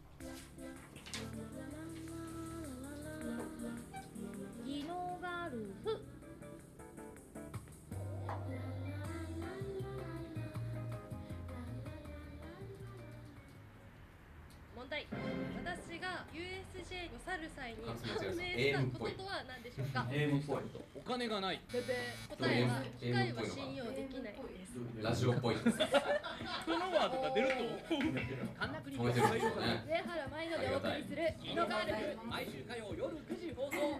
Speaker 3: 問題。私が ユーエスジェー を去る際に判明したこととは何でしょうか。
Speaker 2: エームっぽい。お金がない。
Speaker 3: 答えは機械は信用できないです。
Speaker 2: ラジオっぽい。
Speaker 1: このワードが出ると思う。
Speaker 2: 褒めてるんですよね。
Speaker 3: 上原舞乃でお送りするイノガールフ。
Speaker 2: 毎週火曜夜くじ放送。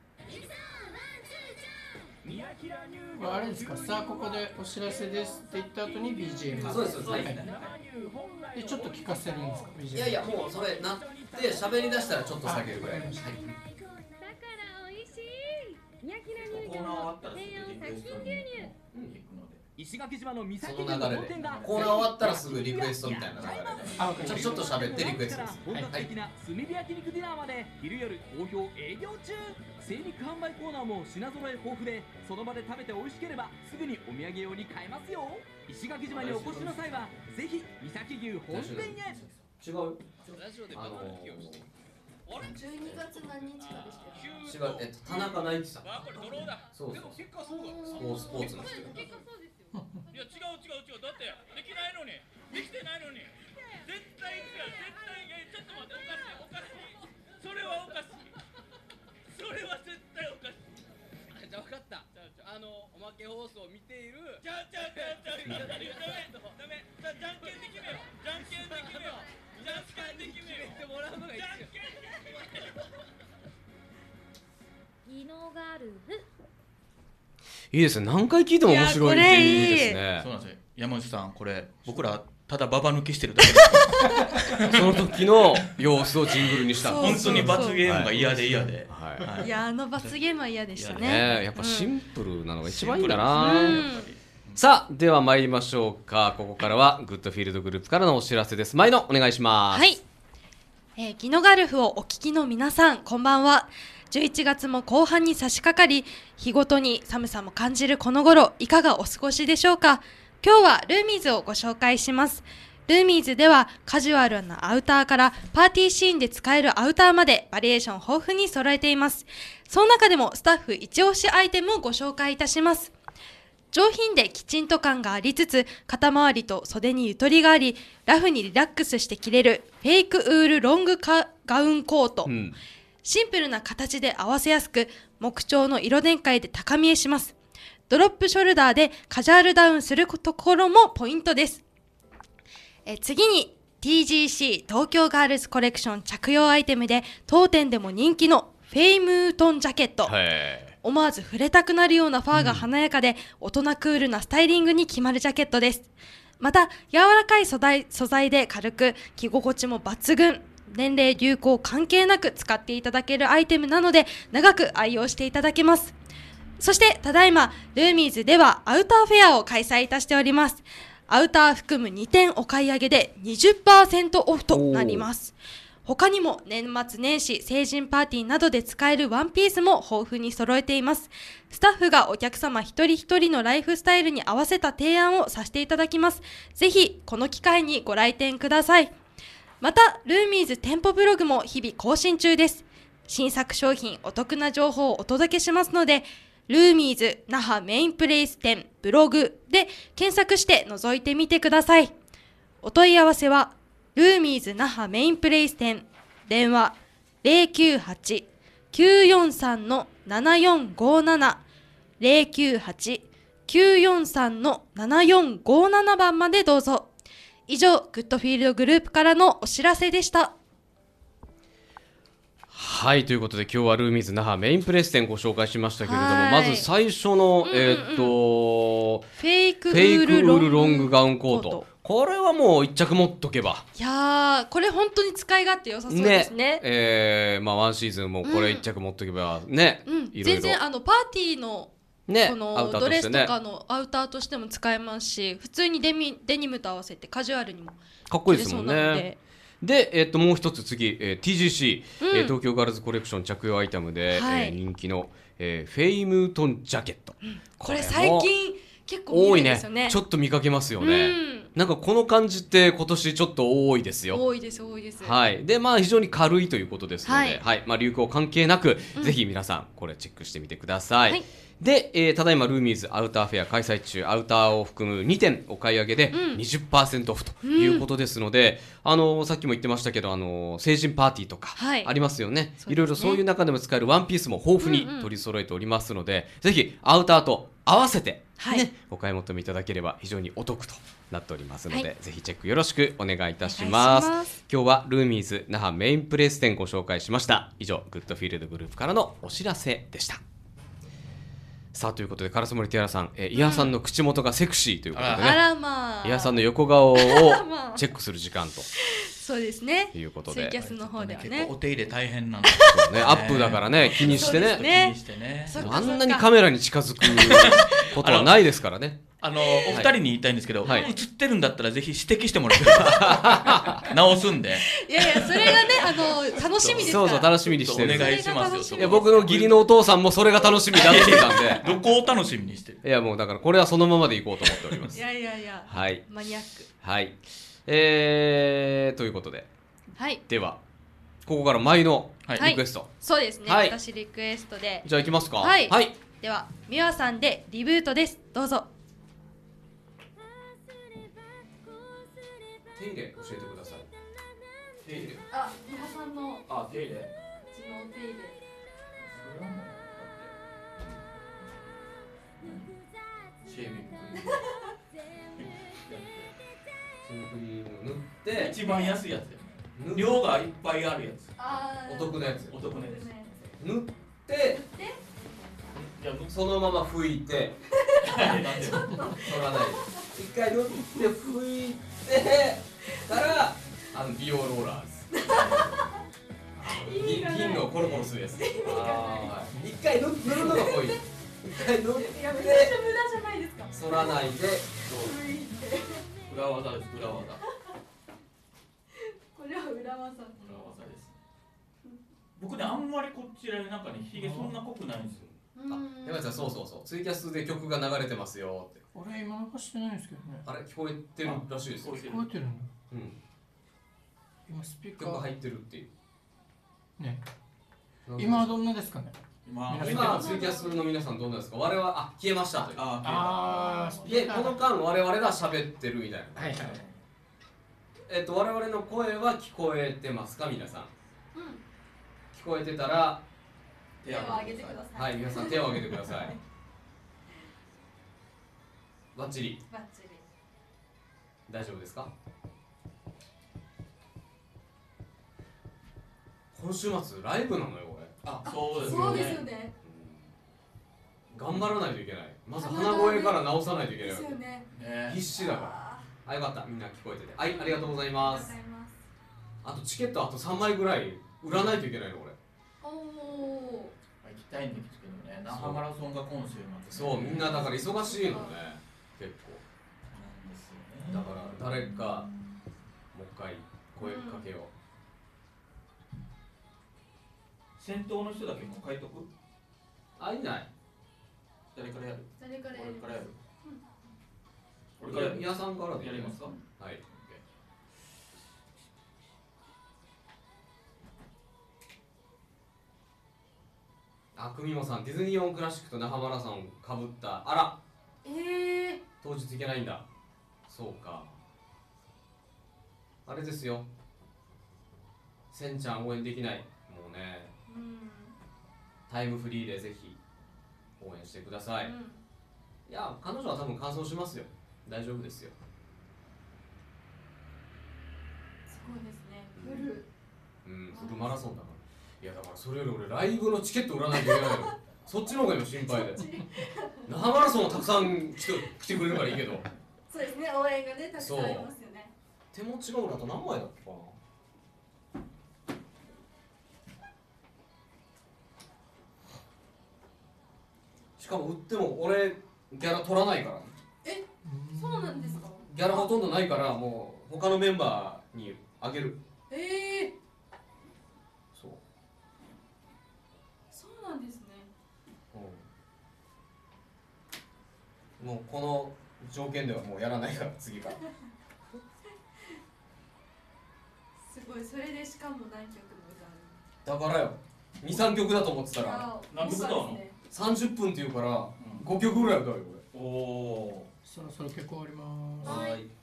Speaker 4: あれですか、さあここでお知らせですって言った後に ビージーエム。
Speaker 2: そうです。はい。
Speaker 4: でちょっと聞かせるんですか。ビージーエム。
Speaker 2: いやいやもうそれなって喋り出したらちょっと下げるぐらい。はい。
Speaker 3: だから美味しい。宮平乳
Speaker 2: コーナー終わったらすぐリクエストに
Speaker 5: 石垣島の三崎
Speaker 2: その流れでコーナー終わったらすぐリクエストみたいな流れでちょちょっと喋ってリクエストです。
Speaker 5: 本格的な炭火焼肉ディナーまで昼夜好評営業中。精肉販売コーナーも品揃え豊富で、その場で食べて美味しければすぐにお土産用に買えますよ。石垣島にお越しの際はぜひ三崎牛本店へ。
Speaker 2: 違うあの
Speaker 3: じゅうにがつ何日かでしたよ。
Speaker 2: 違う、えっと田中ナイツさん。そうそう。
Speaker 1: でも結果そうだ。
Speaker 2: スポーツスポーツの人。
Speaker 1: 結果そうですよ。いや違う違う違う、だってできないのに、できてないのに、絶対違う、絶対いやちょっと待って、おかしいおかしい、それはおかしい、それは絶対おかしい。
Speaker 6: じゃあ分かった。あのおまけ放送を見ている。
Speaker 1: じゃあじゃあじゃあじゃあダメダメダメ、じゃあじゃんけんで決めよう、じゃんけんで決めよう、じゃんけんで決めよう、
Speaker 6: てもらうのがいいですよ。
Speaker 7: ギノガルフ。
Speaker 2: いいですね。何回聞いても面白いですね。
Speaker 1: そうなんですよ。山内さん、これ僕らただババ抜きしてるだけです。
Speaker 2: その時の様子をジングルにした。
Speaker 1: 本当に罰ゲームが嫌で嫌で。
Speaker 2: はい。
Speaker 3: いやあの罰ゲームは嫌でしたね。
Speaker 2: ね、やっぱシンプルなのが一番いいんだな。さあでは参りましょうか。ここからはグッドフィールドグループからのお知らせです。毎度お願いします。
Speaker 3: はい。えー、ギノガルフをお聞きの皆さん、こんばんは。じゅういちがつも後半に差し掛かり、日ごとに寒さも感じるこの頃、いかがお過ごしでしょうか。今日はルーミーズをご紹介します。ルーミーズではカジュアルなアウターからパーティーシーンで使えるアウターまでバリエーション豊富に揃えています。その中でもスタッフ一押しアイテムをご紹介いたします。上品できちんと感がありつつ、肩周りと袖にゆとりがあり、ラフにリラックスして着れるフェイクウールロングカガウンコート、うん、シンプルな形で合わせやすく、木調の色展開で高見えします。ドロップショルダーでカジュアルダウンするところもポイントです。え次に ティージーシー 東京ガールズコレクション着用アイテムで当店でも人気のフェイムートンジャケット。思わず触れたくなるようなファーが華やかで、うん、大人クールなスタイリングに決まるジャケットです。また柔らかい素材、素材で軽く、着心地も抜群、年齢流行関係なく使っていただけるアイテムなので長く愛用していただけます。そしてただいまルーミーズではアウターフェアを開催いたしております。アウター含むにてんお買い上げで にじゅっパーセント オフとなります。他にも年末年始、成人パーティーなどで使えるワンピースも豊富に揃えています。スタッフがお客様一人一人のライフスタイルに合わせた提案をさせていただきます。ぜひこの機会にご来店ください。またルーミーズ店舗ブログも日々更新中です。新作商品、お得な情報をお届けしますので、ルーミーズ那覇メインプレイス店ブログで検索して覗いてみてください。お問い合わせはルーミーズ那覇メインプレイス店、電話 ゼロきゅうはち きゅうよんさん ななよんごなな ゼロきゅうはち きゅうよんさん ななよんごなな 番までどうぞ。以上、グッドフィールドグループからのお知らせでした。
Speaker 2: はい、ということで今日はルーミーズ那覇メインプレイス店ご紹介しましたけれども、まず最初の、うんうん、えー、っと
Speaker 3: フェイクウール
Speaker 2: ロングガウンコート、これはもう一着持っとけば、
Speaker 3: いやーこれ本当に使い勝手良さそうですね。
Speaker 2: ね、えー、まあワンシーズンもこれ一着持っとけばね、うん、いろいろ
Speaker 3: 全然あのパーティーのね、このドレスとかのアウターとしても使えますし、普通にデミ、デニムと合わせてカジュアルにも
Speaker 2: かっこいいですもんね。で、えー、ともう一つ次、えー、ティージーシー、うんえー、東京ガールズコレクション着用アイテムで、はいえー、人気の、えー、フェイムートンジャケット、うん、
Speaker 3: これ最近結構見るんですよね。
Speaker 2: 多いね、ちょっと見かけますよね、うん、なんかこの感じって今年ちょっと多いですよ。
Speaker 3: 多いです多いです、
Speaker 2: はい、でまあ非常に軽いということですので、はいはいまあ、流行関係なく、うん、ぜひ皆さんこれチェックしてみてください、はい。で、えー、ただいまルーミーズアウターフェア開催中、アウターを含むにてんお買い上げで にじゅっパーセント オフということですので、うん、あのー、さっきも言ってましたけど、あのー、成人パーティーとかありますよね、はい、いろいろそういう中でも使えるワンピースも豊富に取り揃えておりますので、うんうん、ぜひアウターと合わせて、ねはい、お買い求めいただければ非常にお得となっておりますので、はい、ぜひチェックよろしくお願いいたします。ます今日はルーミーズ那覇メインプレイス店ご紹介しました。以上グッドフィールドグループからのお知らせでした。さあということで烏森ティアラさん、えー、イヤさんの口元がセクシーということでね、
Speaker 3: あらまあ、
Speaker 2: イヤさんの横顔をチェックする時間と
Speaker 3: そうですね。
Speaker 2: ということで
Speaker 3: ツイキャスの方ではね。
Speaker 1: 結構お手入れ大変なんで
Speaker 2: すね。アップだからね、気にしてね。
Speaker 3: ね
Speaker 1: 気にしてね。
Speaker 2: あんなにカメラに近づくことはないですからね。
Speaker 1: あのお二人に言いたいんですけど、
Speaker 2: はい、
Speaker 1: 映ってるんだったらぜひ指摘してもらって直すんで。
Speaker 3: いやいや、それがね、あの楽しみですから。
Speaker 2: そうそう、楽しみにしてる。
Speaker 1: お願いしますよ。
Speaker 2: いや、僕の義理のお父さんもそれが楽しみだって言ったんで。
Speaker 1: どこを楽しみにしてる。
Speaker 2: いや、もうだからこれはそのままでいこうと思っております。
Speaker 3: いやいやいや。
Speaker 2: はい。
Speaker 3: マニアック。
Speaker 2: はい。えー、ということで。
Speaker 3: はい。
Speaker 2: では、ここから舞のリクエスト。
Speaker 3: そうですね。私リクエストで。
Speaker 2: じゃあ行きますか。
Speaker 3: はい。では、美和さんでリブートです。どうぞ。
Speaker 2: 手入れ教えてください。手入れ。
Speaker 3: あ、美和さんの。
Speaker 1: あ、手入れ。
Speaker 3: うちの手入れ。
Speaker 1: シェービング
Speaker 2: クリーム塗って
Speaker 1: 一番安いやつ。量がいっぱいあるやつ。
Speaker 2: お得なやつ。
Speaker 1: お得なやつ。
Speaker 2: 塗ってそのまま拭いて取らないで一回塗って拭いてからあの美容ローラーです銀のコロコロするやつ。一回塗るのがポイント。一回塗って
Speaker 3: いや、めちゃくちゃ無駄じゃないですか。
Speaker 2: 反らないで
Speaker 3: 拭いて
Speaker 1: 裏技です。裏技。
Speaker 3: これは裏技。裏技です。
Speaker 1: 僕ね、あんまりこちらでなんかね、ひげそんな濃くないんですよ。
Speaker 2: あ、山ちゃん、そうそうそう、ツイキャスで曲が流れてますよって。
Speaker 4: 俺今流してないんですけどね。
Speaker 2: あれ聞こえてるらしいですよ。
Speaker 4: 聞こえてるんだ。
Speaker 2: うん。
Speaker 4: 今スピーカー
Speaker 2: 曲が入ってるっていう。
Speaker 4: ね。今はどんなですかね。
Speaker 2: 今今ツイキャスの皆さんどんなですか。我々あ消えましたという。
Speaker 4: あ
Speaker 2: あ。でこの間我々が喋ってるみたいな。
Speaker 4: はいはい。
Speaker 2: えっと我々の声は聞こえてますか皆さん。うん。聞こえてたら
Speaker 3: 手を挙げてください。
Speaker 2: はい、皆さん手を挙げてください。バッチリ。
Speaker 3: バッチリ。
Speaker 2: 大丈夫ですか。今週末ライブなのよこれ。
Speaker 1: あ、そうです
Speaker 3: よね。そうですよね。
Speaker 2: 頑張らないといけない。まず鼻声から直さないといけない。
Speaker 3: ですよね。
Speaker 2: 必死だから。あ、よかった。みんな聞こえてて。はい、ありがとうございます。あとチケットあとさんまいぐらい売らないといけないのこれ。
Speaker 3: おお。
Speaker 1: 行きたいんですけどね。那覇マラソンが今週末。
Speaker 2: そう、みんなだから忙しいのね。結構。だから誰かもう一回声かけよう。
Speaker 1: 先頭の人だけもう書いとく。
Speaker 2: あ、いいんじゃない。
Speaker 1: 誰からやる。
Speaker 3: 誰からやる。
Speaker 1: 俺からやる。
Speaker 2: 俺からやる。皆さんからで
Speaker 1: やりますか。
Speaker 2: はい。あ、久美もさん、ディズニーオンクラシックと那覇マラソンかぶった。あら。
Speaker 3: ええー。
Speaker 2: 当日行けないんだ。そうか。あれですよ。せんちゃん応援できない。もうね。うん、タイムフリーでぜひ応援してください。うん、いや、彼女は多分完走しますよ。大丈夫ですよ。
Speaker 3: すごいですね。フル。
Speaker 2: うん、フルマラソンだから。いやだからそれより俺ライブのチケット売らないといけないの。そっちの方が今心配で。那覇マラソンはたくさん来て来てくれるからいいけど。
Speaker 3: そうですね、応援がねたくさんありますよね。
Speaker 2: 手持ちが俺あと何枚だっけかな。しかも売っても俺ギャラ取らないから。
Speaker 3: え、そうなんですか。
Speaker 2: ギャラほとんどないからもう他のメンバーにあげる。
Speaker 3: ええー。
Speaker 2: そう。
Speaker 3: そうなんですね。
Speaker 2: うん。もうこの条件ではもうやらないから次から。
Speaker 3: すごい、それでしかも何曲も歌
Speaker 2: う。だからよ。に、さんきょくだと思ってたら
Speaker 1: 何曲歌うの？
Speaker 2: さんじゅっぷんっていうからごきょくぐらい歌うよこれ。
Speaker 1: おお。
Speaker 4: そろそろ曲終わります。
Speaker 2: はい。じ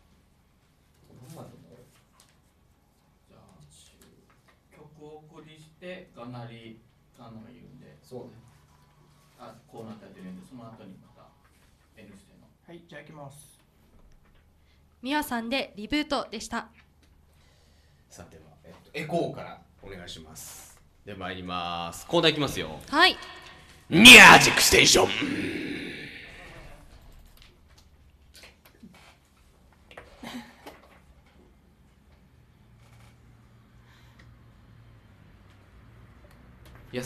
Speaker 1: ゃあ曲を送りしてがなりあの言うんで。
Speaker 2: そうね。
Speaker 1: あ、こうなったら出るんでその後にまた N ステの。
Speaker 4: はい、じゃあ行きます。
Speaker 3: みわさんでリブートでした。
Speaker 2: さては、えっと、エコーからお願いします。で参ります。コーナーいきますよ。
Speaker 3: はい。
Speaker 2: ミュージックステーション。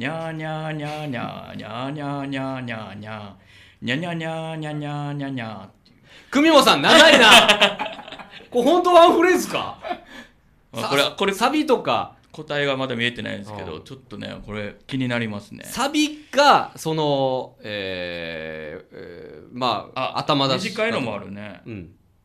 Speaker 1: にゃにゃにゃにゃにゃにゃにゃにゃにゃにゃにゃにゃにゃにゃにゃにゃっていう。
Speaker 2: 久美もさん長いなこれ本当ワンフレーズか。
Speaker 1: これこれ
Speaker 2: サビとか
Speaker 1: 答えがまだ見えてないんですけど、ちょっとねこれ気になりますね。
Speaker 2: サビがそのえーえー、まあ頭出し
Speaker 1: 短いのもあるね。
Speaker 2: うん。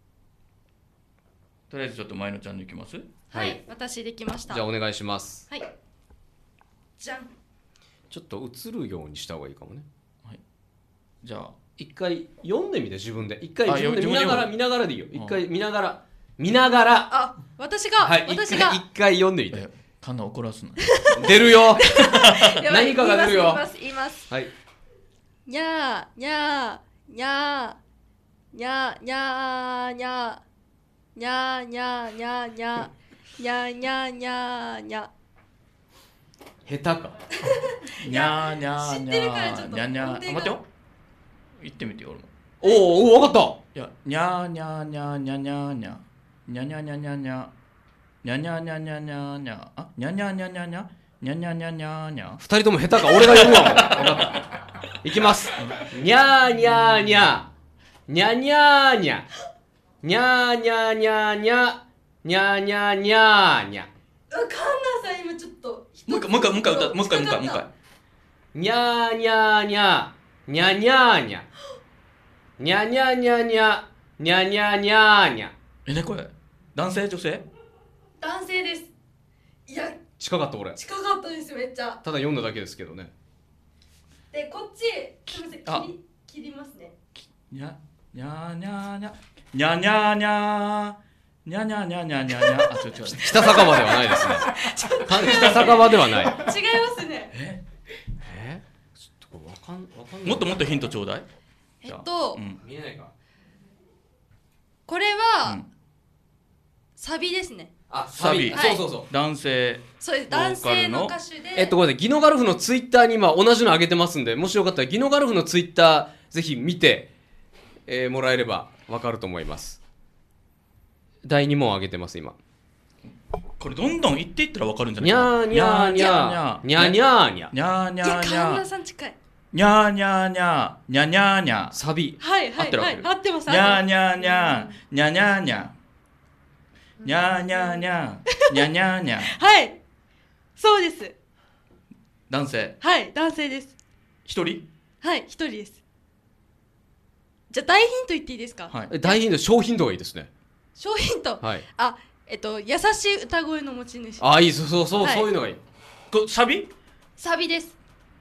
Speaker 1: とりあえずちょっと前野ちゃんでいきます。
Speaker 3: はい、私できました。
Speaker 2: じゃあお願いします。
Speaker 3: はい。じゃん。
Speaker 2: ちょっと映るようにした方がいいかもね。
Speaker 1: はい。じゃあ
Speaker 2: 一回読んでみて自分で。一回自分で見ながら見ながらでいいよ。一回見ながら見ながら。
Speaker 3: あ、私が、
Speaker 2: はい、
Speaker 3: 私が
Speaker 2: 一回読んでみて。
Speaker 1: カンナ怒らすな。
Speaker 2: 出るよ。何かが出るよ。
Speaker 3: 言います言います。
Speaker 2: はい。
Speaker 3: にゃーにゃーにゃーにゃーにゃーにゃーにゃーにゃーにゃーにゃーにゃーにゃーにゃーにゃ
Speaker 2: 下手か。
Speaker 1: にゃーにゃーにゃー
Speaker 3: 知ってるからちょっと
Speaker 1: にゃーにゃー。
Speaker 3: 音程が
Speaker 1: 待ってよ。言ってみてよ俺も。
Speaker 2: おおお分かっ
Speaker 1: た。いやにゃーにゃーにゃーにゃーにゃーにゃーにゃにゃにゃにゃにゃにゃにゃにゃにゃにゃにゃあにゃにゃにゃにゃにゃにゃにゃにゃにゃにゃ。
Speaker 2: 二人とも下手か。俺が読むわもう。分かった。いきます。にゃーにゃーにゃにゃにゃーにゃにゃーにゃーにゃーにゃにゃーにゃーにゃーにゃ。
Speaker 3: カンナさん今ちょっと
Speaker 1: もう一回もう一回もう一回歌もう一回もう一回もう一回。
Speaker 2: にゃーにゃーにゃにゃにゃーにゃにゃにゃにゃにゃにゃにゃにゃにゃ。
Speaker 1: えねこれ男性女性？
Speaker 3: 男性です。いや
Speaker 2: 近かった俺。
Speaker 3: 近かったですめっちゃ。
Speaker 2: ただ読んだだけですけどね。
Speaker 3: でこっちすみません切り切りますね。
Speaker 1: にゃにゃにゃにゃにゃにゃにゃにゃにゃにゃにゃにゃにゃ。あ、違う違う。
Speaker 2: 北酒場ではないですね。北酒場ではない。違い
Speaker 3: ますね。
Speaker 1: え？
Speaker 2: え？ちょっとこれわかんわかんない。
Speaker 1: もっともっとヒントちょうだい。
Speaker 3: えっと、
Speaker 1: うん、
Speaker 2: 見えないか。
Speaker 3: これは、
Speaker 1: うん、
Speaker 3: サビですね。
Speaker 2: あ、サビ。
Speaker 3: はい、
Speaker 2: そうそうそう。
Speaker 1: 男性。
Speaker 3: そうです。男性の歌手で。
Speaker 2: えっとこれね、ギノガルフのツイッターに今同じの上げてますんで、もしよかったらギノガルフのツイッターぜひ見て、えー、もらえればわかると思います。だいに問上げてます今。
Speaker 1: これどんどん言っていったらわかるんじゃないかな。
Speaker 2: にゃーにゃーにゃーにゃーにゃーにゃー
Speaker 1: にゃーにゃーにゃー。
Speaker 3: いや、川村さん近い。
Speaker 1: にゃーにゃーにゃーにゃにゃーにゃー。
Speaker 2: サビ。
Speaker 3: はいはい
Speaker 1: 合ってる
Speaker 3: はい。合ってます。
Speaker 1: にゃーにゃーにゃーにゃにゃーにゃー。にゃーにゃーにゃーにゃにゃーにゃー。
Speaker 3: はい。そうです。
Speaker 1: 男性。
Speaker 3: はい、男性です。
Speaker 1: 一人？
Speaker 3: はい、一人です。じゃあ大ヒント言っていいですか？
Speaker 2: はい。大ヒント、小ヒントがいいですね。
Speaker 3: 小ヒント。
Speaker 2: はい。
Speaker 3: あ、えっと優しい歌声の持ち主。
Speaker 2: あ、いい、そうそうそう、
Speaker 3: はい、
Speaker 2: そういうのがいい。
Speaker 1: こサビ？
Speaker 3: サビです。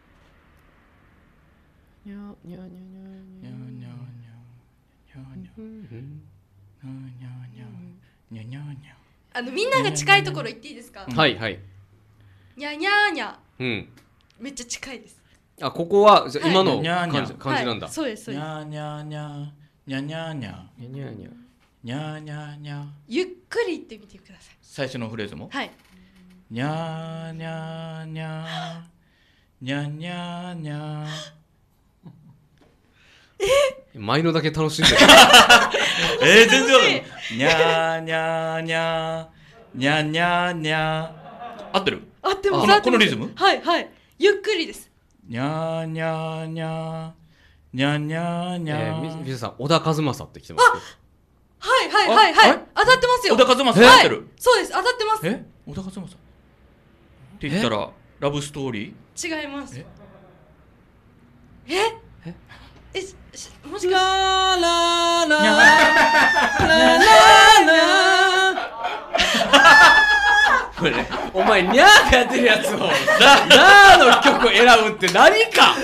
Speaker 2: にゃにゃにゃにゃにゃにゃにゃにゃ
Speaker 1: にゃにゃにゃ。
Speaker 3: あのみんなが近いところ言っていいですか？
Speaker 2: はいはい。
Speaker 3: にゃにゃーにゃ。
Speaker 2: うん。
Speaker 3: めっちゃ近いです。
Speaker 2: あ、ここはじゃ今の
Speaker 1: にゃ
Speaker 2: 感じ感じなんだ。
Speaker 3: そうですそうです。
Speaker 1: にゃにゃにゃにゃにゃにゃ
Speaker 2: にゃにゃにゃ
Speaker 1: にゃにゃにゃ。
Speaker 3: ゆっくり言ってみてください。
Speaker 1: 最初のフレーズも。
Speaker 3: はい。
Speaker 1: にゃにゃにゃにゃにゃにゃ。
Speaker 3: え？
Speaker 2: 前のだけ楽しんでる。
Speaker 1: えー、全然わかんない。にゃにゃにゃにゃにゃにゃ。合ってる？
Speaker 3: 合ってます。
Speaker 1: このこのリズム？
Speaker 3: はいはい。ゆっくりです。
Speaker 1: にゃにゃにゃにゃにゃにゃ。
Speaker 2: えー、みみさん、小田和正って来てますけど。
Speaker 3: はいはいはいはい。当たってますよ。
Speaker 1: 小田和正合ってる。
Speaker 3: そうです。当たってます。
Speaker 1: え？小田和正。って言ったらラブストーリ
Speaker 3: ー？違います。
Speaker 1: え？
Speaker 3: え？え？え、しもしかして。
Speaker 2: ラーラーラーラーラーこれね、お前ニャーってやってるやつをラーの曲を選ぶって何か。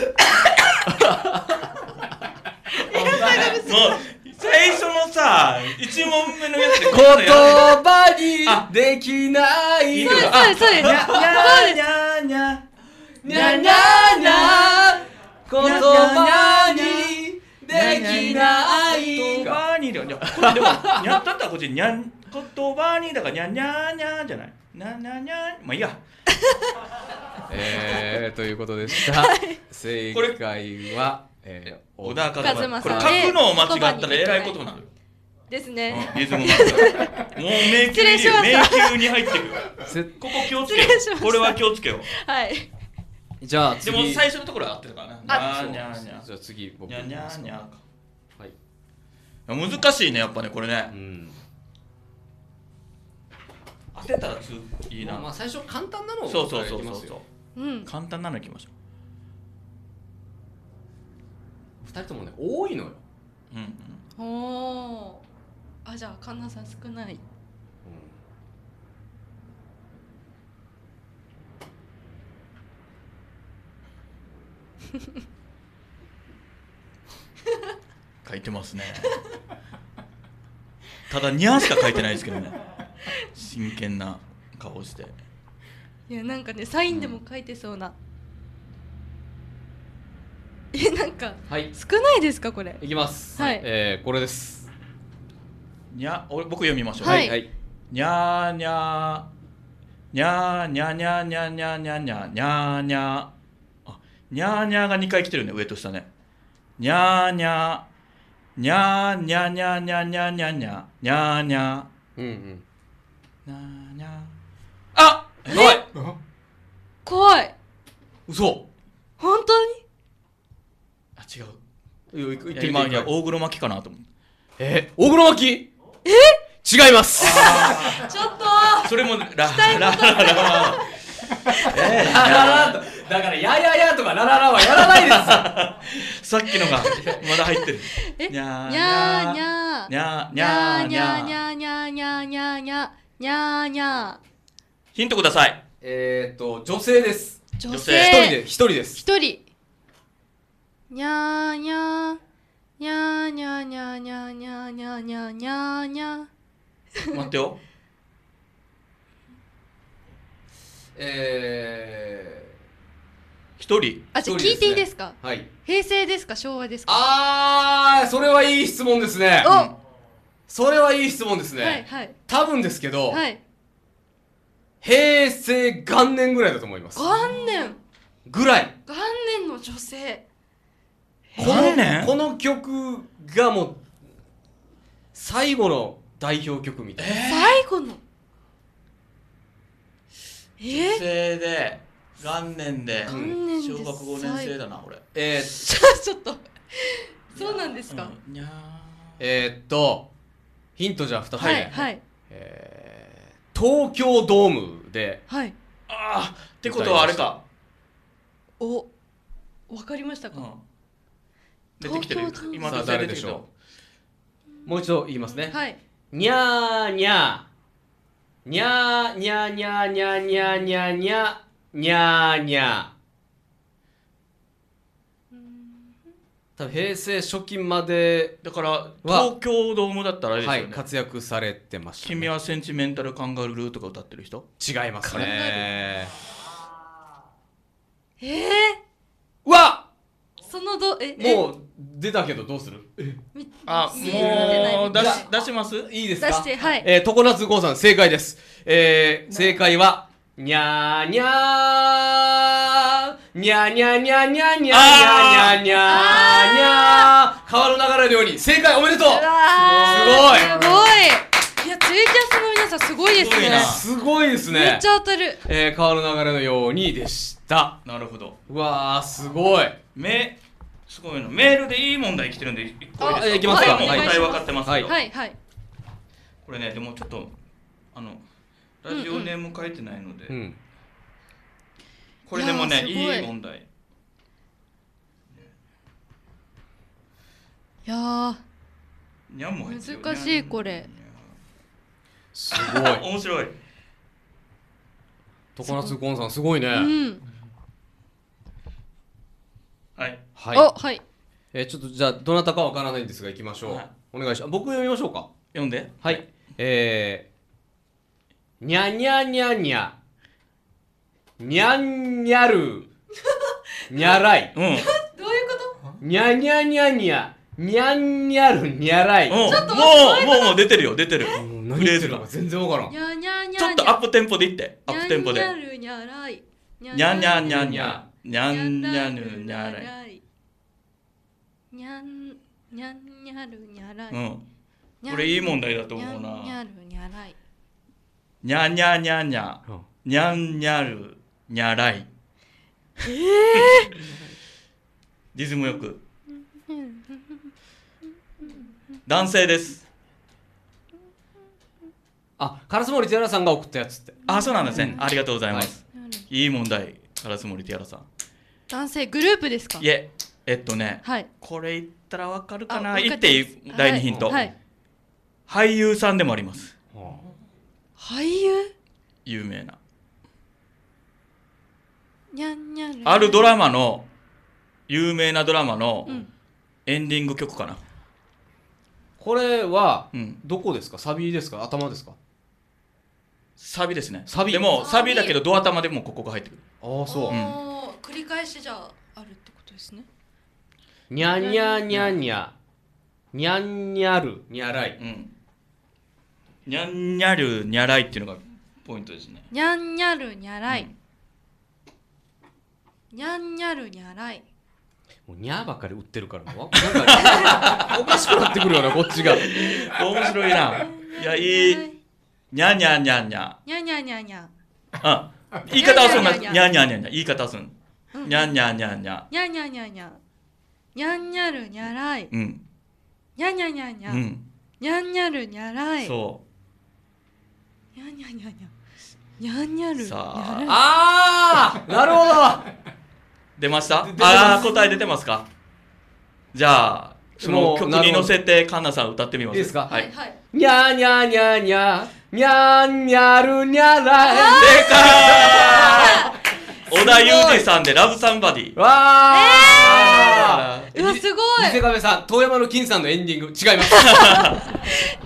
Speaker 1: もう最初のさ一問目のやつで
Speaker 2: 言葉にできない
Speaker 3: そうですそうですそうです。
Speaker 1: にゃにゃにゃ
Speaker 2: にゃにゃにゃ言葉にできない
Speaker 1: 言葉にでもでもにゃったったらこっちにゃん言葉にだからにゃにゃにゃじゃないにゃにゃにゃまあいいや。
Speaker 2: えーということでした。正解はえー、
Speaker 1: 小田和
Speaker 3: 正。
Speaker 1: 正。これ書くのを間違ったらえらいことなのよ。
Speaker 3: ですね。
Speaker 1: リズムが。もう迷宮に迷宮に入ってくる。ここ気をつけよう。これは気をつけよう。
Speaker 3: はい。
Speaker 2: じゃあ
Speaker 1: でも最初のところは合ってたかな。
Speaker 2: あ、
Speaker 1: にゃーにゃー。
Speaker 2: じゃあ次僕
Speaker 1: にゃにゃーにゃーか。
Speaker 2: はい。
Speaker 1: 難しいねやっぱねこれね。
Speaker 2: うん。
Speaker 1: 当てたらついいな。
Speaker 2: まあ最初簡単なのを
Speaker 1: そうそうそうそうそう。
Speaker 3: うん。
Speaker 1: 簡単なのいきましょう。
Speaker 2: 二人ともね多いのよ。
Speaker 1: うんうん。
Speaker 3: おお。あ、じゃあカンナさん少ない。
Speaker 1: 書いてますね。ただにゃーしか書いてないですけどね。真剣な顔して。
Speaker 3: いやなんかねサインでも書いてそうな。うん、えなんか、はい、少ないですかこれ。
Speaker 2: いきます。
Speaker 3: はい。
Speaker 2: えー、これです。
Speaker 1: にゃ、俺僕読みましょう。
Speaker 3: はい。はい、
Speaker 1: にゃーにゃーにゃーにゃにゃにゃにゃにゃにゃにゃにゃあにゃーにゃーがにかい来てるね上と下ね。にゃーにゃーにゃーにゃにゃにゃにゃにゃにゃにゃにゃ
Speaker 2: うんうん
Speaker 1: にゃにゃあ
Speaker 2: っ怖い
Speaker 3: 怖い
Speaker 2: 嘘
Speaker 3: 本当に
Speaker 1: あ違
Speaker 2: う
Speaker 1: いや今いや大黒摩季かなと思って
Speaker 2: え大黒摩季
Speaker 3: え
Speaker 2: 違います
Speaker 3: ちょっと
Speaker 1: それもララララ
Speaker 2: ラえー、ラララだからやややとかラララはやらないです
Speaker 1: さっきのがまだ入ってる
Speaker 3: え
Speaker 1: にゃー
Speaker 3: にゃーにゃー
Speaker 1: にゃーにゃー
Speaker 3: にゃーにゃーにゃーにゃーにゃーにゃーにゃーにゃー
Speaker 1: ヒントください。
Speaker 2: えーっと女性です。
Speaker 3: 女性
Speaker 2: 一人で一人です
Speaker 3: 一人にゃーにゃーにゃーにゃーにゃーにゃーにゃーにゃーにゃーにゃーにゃー
Speaker 1: 待ってよ
Speaker 2: え
Speaker 1: ー一人
Speaker 3: あ、じゃあ聞いていいですか。
Speaker 2: はい
Speaker 3: 平成ですか昭和ですか。
Speaker 2: あーそれはいい質問ですね。
Speaker 3: お
Speaker 2: それはいい質問ですね。
Speaker 3: はいはい
Speaker 2: 多分ですけど、
Speaker 3: はい、
Speaker 2: 平成元年ぐらいだと思います。
Speaker 3: 元年
Speaker 2: ぐらい
Speaker 3: 元年の女性
Speaker 2: 元年この曲がもう最後の代表曲みたいな、
Speaker 3: えー、最後の
Speaker 1: えー、女性で元年で
Speaker 3: 元年
Speaker 1: 小学ごねん生だな俺
Speaker 2: えー、
Speaker 3: ちょっとそうなんですか、
Speaker 1: うん、にゃー
Speaker 2: えー、っとヒントじゃあふたつめ、
Speaker 3: はいはい、
Speaker 2: えー、東京ドームで、
Speaker 3: はい、
Speaker 1: あーってことはあれか
Speaker 3: おわかりましたか、うん、
Speaker 1: 出てきてる今
Speaker 2: さあ誰でしょう。もう一度言いますね。
Speaker 3: はい
Speaker 2: にゃーにゃーにゃーにゃーにゃーにゃーにゃーにゃーにゃーにゃーにゃー多分平成初期まで
Speaker 1: だから東京ドームだったらあれですよね、
Speaker 2: はい、活躍されてました、ね、
Speaker 1: 君はセンチメンタルカンガルーとか歌ってる人
Speaker 2: 違いますね。
Speaker 3: えー、
Speaker 2: うわ
Speaker 3: そのどえ
Speaker 2: もう出たけどどうする。
Speaker 1: あもう出し出します
Speaker 2: いいですか。
Speaker 3: 出してはい、
Speaker 2: えー、常夏剛さん正解です。えー、正解はにゃーにゃーにゃーにゃーにゃーにゃーにゃーにゃーにゃーにゃーにゃー川の流れのように正解おめでとう。すごい
Speaker 3: すごい。いやツイキャスの皆さんすごいですね。
Speaker 2: すごいですね。
Speaker 3: めっちゃ当たる。
Speaker 2: えー、川の流れのようにでした。
Speaker 1: なるほど。
Speaker 2: うわーすごい。
Speaker 1: めすごいのメールでいい問題来てるんでいっこいいですか。
Speaker 2: いきますか。
Speaker 1: もう答え分かってますけど、
Speaker 3: はいはい、
Speaker 1: これねでもちょっとあのラジオネーム書いてないので、うんうん、これでもねいい問題。
Speaker 3: いやー
Speaker 1: にゃんも入ってる。
Speaker 3: 難しいこれ。
Speaker 2: すごい
Speaker 1: 面白い。
Speaker 2: 常夏ゴンさんすごいね。
Speaker 3: うん
Speaker 1: はい
Speaker 2: はい。
Speaker 3: おはい。
Speaker 2: えー、ちょっとじゃあどなたかわからないんですが行きましょう。はい、お願いします。僕読みましょうか。
Speaker 1: 読んで。
Speaker 2: はい。えー、にゃにゃにゃにゃにゃんにゃるにゃらい。
Speaker 1: うん。
Speaker 3: どういうこと？
Speaker 2: にゃにゃにゃにゃにゃんにゃるにゃらい。
Speaker 1: うん。
Speaker 3: ちょっと
Speaker 1: もうもうもう出てるよ出てる。
Speaker 2: フレーズが全然わからん。
Speaker 3: にゃにゃにゃ
Speaker 1: ちょっとアップテンポでいってアップテンポで。
Speaker 3: にゃにゃるにゃらい。
Speaker 1: にゃにゃにゃにゃにゃにゃんにゃるにゃらい。
Speaker 3: にゃんにゃんにゃるにゃらい。
Speaker 1: うん。これいい問題だと思うな。
Speaker 3: にゃるにゃらい。
Speaker 1: にゃにゃにゃにゃにゃんにゃるにゃらい。
Speaker 3: えー、
Speaker 1: リズムよく。男性です。
Speaker 2: あ、烏森ティアラさんが送ったやつって。
Speaker 1: あ、そうなんですね、うん、ありがとうございます、はい、いい問題。烏森ティアラさん、
Speaker 3: 男性グループですか？
Speaker 1: いえ、えっとね、はい、これ言ったらわかるかな。言っていい？だいにヒント、はいはい、俳優さんでもあります。
Speaker 3: 俳優？
Speaker 1: 有名な
Speaker 3: にゃんにゃん
Speaker 1: あるドラマの、有名なドラマのエンディング曲かな。
Speaker 2: これはどこですか？サビですか？頭ですか？
Speaker 1: サビですね。
Speaker 2: サビ。
Speaker 1: でもサビだけどド頭でもここが入ってくる。
Speaker 2: ああ、そう、うん、
Speaker 3: 繰り返しじゃああるってことですね。
Speaker 2: にゃにゃにゃにゃにゃんにゃるにゃらい、うん、
Speaker 1: にゃんにゃるにゃらいっていうのがポイントですね。
Speaker 3: にゃんにゃるにゃらい、うん、にゃんにゃるにゃらい。
Speaker 2: もうにゃーばっかり売ってるからもうなんかおかしくなってくるよな、こっちが。
Speaker 1: 面白いな。いや、いい。にゃにゃにゃにゃ
Speaker 3: にゃにゃにゃにゃ。
Speaker 1: あ、言い方はすんな。にゃにゃにゃにゃ言い方はすん。にゃにゃにゃにゃ
Speaker 3: にゃにゃにゃにゃにゃんにゃるにゃらい。うん。にゃにゃにゃにゃにゃんにゃるにゃらい。
Speaker 1: そう。
Speaker 3: にゃにゃにゃにゃにゃんにゃるにゃらい。
Speaker 2: ああ、なるほど。
Speaker 1: 出ました？ああ、答え出てますか？じゃあその曲に乗せてカンナさん歌ってみます。
Speaker 2: いいですか？
Speaker 1: はい。
Speaker 2: にゃにゃにゃにゃにゃんにゃるにゃらい。
Speaker 1: 正解。小田裕二さんでラブサンバディ。
Speaker 2: わあ。
Speaker 3: うわ、すごい。
Speaker 2: 伊勢亀さん、遠山の金さんのエンディング違います。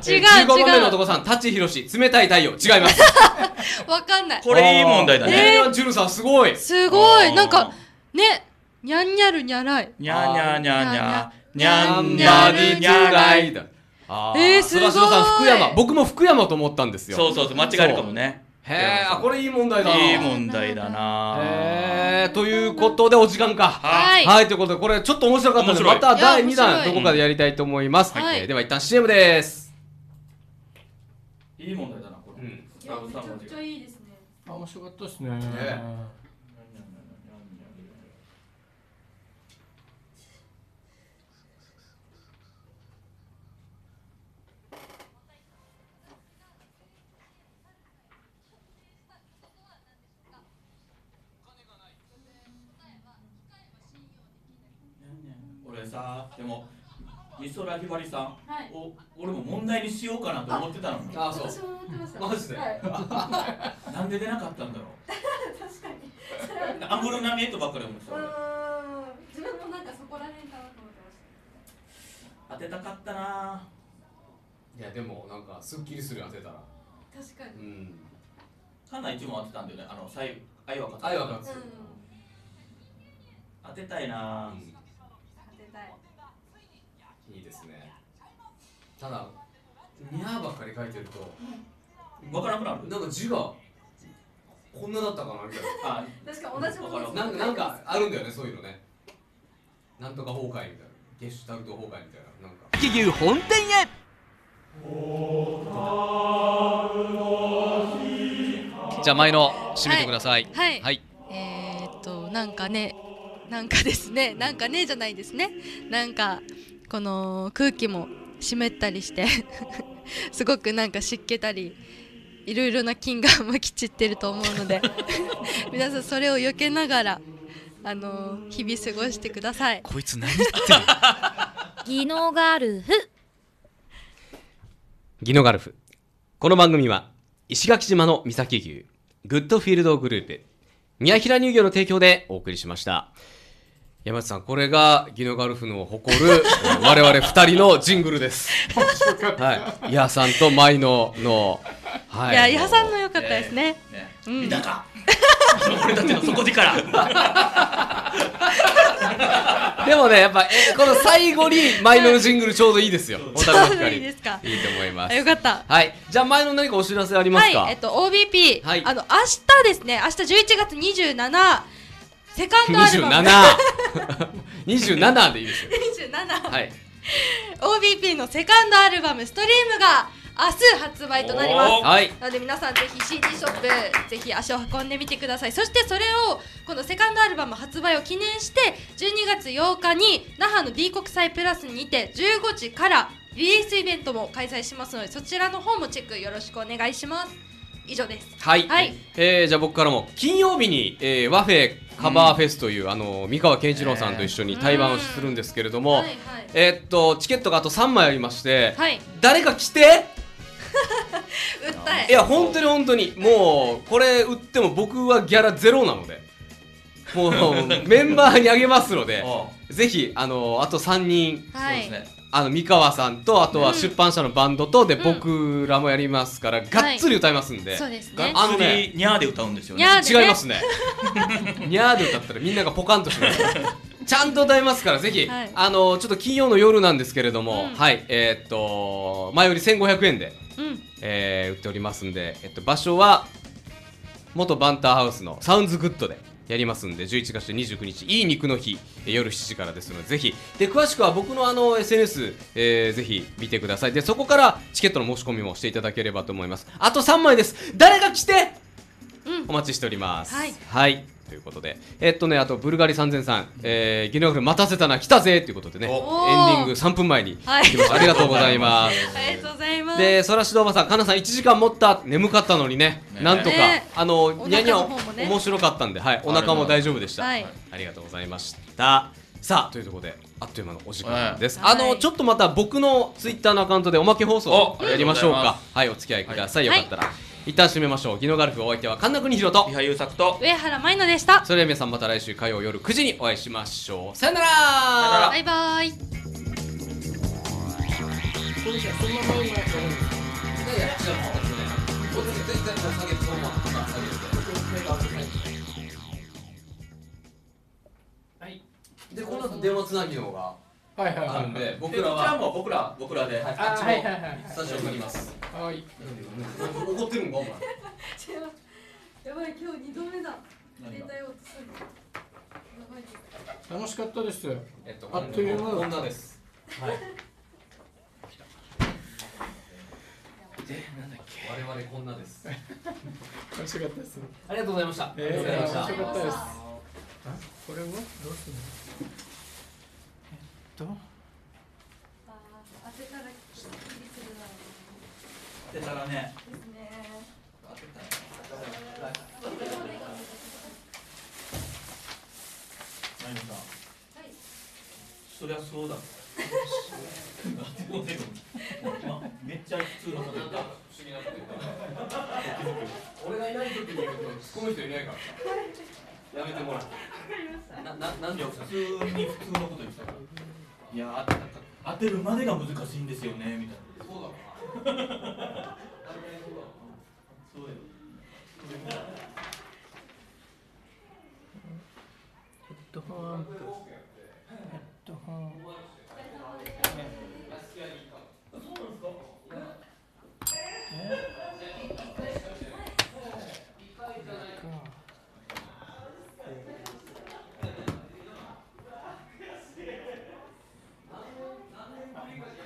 Speaker 3: 違う違う。
Speaker 2: じゅうごばんめの男さん、舘ひろし冷たい太陽違います。
Speaker 3: わかんない。
Speaker 1: これいい問題だね。
Speaker 2: ジュルさんすごい。
Speaker 3: すごい。なんかね、にゃんにゃるにゃらい。
Speaker 1: にゃにゃにゃにゃ
Speaker 2: にゃんにゃりにゃらいだ。
Speaker 3: えー、すごい。
Speaker 2: そらしろさん、福山。僕も福山と思ったんですよ。
Speaker 1: そうそうそう、間違えるかもね。
Speaker 2: へえ、あ、これいい問題だ。
Speaker 1: いい問題だな。
Speaker 2: へえ、ということでお時間か。
Speaker 3: はい。
Speaker 2: はい、ということでこれちょっと面白かったのでまただいにだんどこかでやりたいと思います。はい。では一旦 シーエム です。
Speaker 1: いい問題だなこれ。うん。めちゃ
Speaker 3: くちゃいいですね。
Speaker 4: あ、面白かったですね。
Speaker 1: 俺さ、でも美空ひばりさんを俺も問題にしようかなと思ってたのに。
Speaker 2: あ、そう。
Speaker 3: 私も思ってました。
Speaker 2: マジで。
Speaker 1: なんで出なかったんだろう。
Speaker 3: 確かに。
Speaker 1: アングルナミエットばっかり思ってた。
Speaker 3: 自分もなんかそこら辺かなと思ってました。
Speaker 1: 当てたかったな。
Speaker 2: いやでもなんかすっきりする当てたら。
Speaker 3: 確かに。うん。
Speaker 1: カンナ一問当てたんだよね。あの最愛は勝つ。
Speaker 2: 愛は勝つ。
Speaker 1: 当てたいな。
Speaker 2: いいですね。ただにゃーばっかり書いてると
Speaker 1: 分からなくなる。
Speaker 2: なんか字がこんなだったかなみたいな。
Speaker 3: あ、確か同じもの。
Speaker 2: なんかなんかあるんだよね、そういうのね。なんとか崩壊みたいな、ゲシュタルト崩壊みたいな、なんか。
Speaker 5: 企業本店へ。
Speaker 2: じゃあ前の締めてください。
Speaker 3: はい。はいはい、えー、っとなんかね、なんかですね、なんかねじゃないですね。なんかこの空気も湿ったりしてすごくなんか湿気たりいろいろな菌がまき散ってると思うので皆さんそれを避けながらあの日々過ごしてください。
Speaker 5: こいつ何言ってる
Speaker 7: ギノガルフ。
Speaker 2: ギノガルフ。この番組は石垣島の三崎牛グッドフィールドグループ宮平乳業の提供でお送りしました。山内さん、これがギノガルフの誇る我々二人のジングルです。はい、イヤさんとマイノの、
Speaker 3: はい、いや、イヤさんの良かったですね。
Speaker 1: ねねうん、見たか俺たちの底力
Speaker 2: でもね、やっぱえこの最後にマイノのジングルちょうどいいですよ。
Speaker 3: ちょうどいいですか。
Speaker 2: いいと思います。
Speaker 3: よかった。
Speaker 2: はい、じゃあマイノ何かお知らせありますか。
Speaker 3: はい、えっと オービーピー、はい、あの明日ですね、明日じゅういちがつにじゅうしちにちセカンドアルバム
Speaker 2: にじゅうななでいいですよ。
Speaker 3: にじゅうなな
Speaker 2: はい。
Speaker 3: オービーピー のセカンドアルバムストリームが日発売となります。
Speaker 2: はい、
Speaker 3: なので皆さんぜひ シーディー ショップぜひ足を運んでみてください。そしてそれをこのセカンドアルバム発売を記念してじゅうにがつようかに那覇の D 国際プラスにてじゅうごじからリリースイベントも開催しますので、そちらの方もチェックよろしくお願いします。以上です。
Speaker 2: はい、はい、えー、じゃあ僕からも金曜日に、えー、ワフェカバーフェスという、うん、あの三河健一郎さんと一緒に対バンをするんですけれども、はいはい、えー、っとチケットがあとさんまいありまして、はい、誰か来て
Speaker 3: 訴え
Speaker 2: いや本当に本当にもうこれ売っても僕はギャラゼロなのでもうメンバーにあげますのでぜひあのあとさんにん、はい、そうですね、あの三河さんとあとは出版社のバンドとで僕らもやりますから、うん、がっつり歌いますんで、はい、
Speaker 3: そうですね、
Speaker 1: あのねニャーで歌うんですよね。
Speaker 2: 違いますねニャーで歌ったらみんながポカンとしますちゃんと歌いますからぜひ、はい、あのちょっと金曜の夜なんですけれども、うん、はいえー、っと前よりせんごひゃくえんで、うん、えー、売っておりますんで、えっと、場所は元バンターハウスのサウンズグッドでやりますんでじゅういちがつにじゅうくにちいい肉の日夜しちじからですのでぜひで詳しくは僕のあの エスエヌエス、えー、ぜひ見てください。でそこからチケットの申し込みもしていただければと思います。あとさんまいです。誰が来て、うん、お待ちしております。はい、はいということでえっとねあとブルガリさんぜんさん、えー、ギネガフル待たせたな来たぜということでねエンディングさんぷんまえに来ました、はい、ありがとうございます
Speaker 3: ありがとうございます。
Speaker 2: でそらしどおばさんかなさんいちじかん持った眠かったのにね、ねなんとか、ね、あのにゃにゃ面白かったんで、はい、お腹も大丈夫でした、はい、ありがとうございました。さあというところであっという間のお時間です、はい、あのちょっとまた僕のツイッターのアカウントでおまけ放送やりましょうか。はいお付き合いください、はい、よかったら、はい、一旦締めましょう。ギノガルフお相手は神田国弘と
Speaker 1: 伊波優作と
Speaker 3: 上原舞乃でした。
Speaker 2: それでは皆さんまた来週火曜夜くじにお会いしましょう。さよなら
Speaker 3: バイバイ。
Speaker 2: でこの後電話つなぎの方があるんで僕らは
Speaker 1: もう僕ら僕らで
Speaker 2: あっちもスタジオにいます。はい。怒ってるんかお前。
Speaker 3: やばい今日二度目だ。携帯を落とす
Speaker 4: の。楽しかったです。
Speaker 2: えっとあっという間
Speaker 4: だ。
Speaker 2: 女です。はい。でなんだっけ。我々こんなです。
Speaker 4: 楽しかったです。
Speaker 2: ありがとうございました。
Speaker 4: えー、楽しかったです。これもどうするの？えっと。
Speaker 3: ああ、当てたらキリキリするな。
Speaker 1: 当てたらね。
Speaker 3: ですね。
Speaker 1: 当てたら。マユさん。はい。そりゃそうだ。めっちゃ普通のこと言った。
Speaker 2: 俺がいない時に言うと突っ込む人いないから。やめてもらって。な、な、なんで
Speaker 1: 普通に普通のこと言ってたから。いや、当てるまでが難しいんですよねみたいな。
Speaker 2: そうだな。そう
Speaker 1: よ。
Speaker 4: ヘッドホン。ヘッドホン。え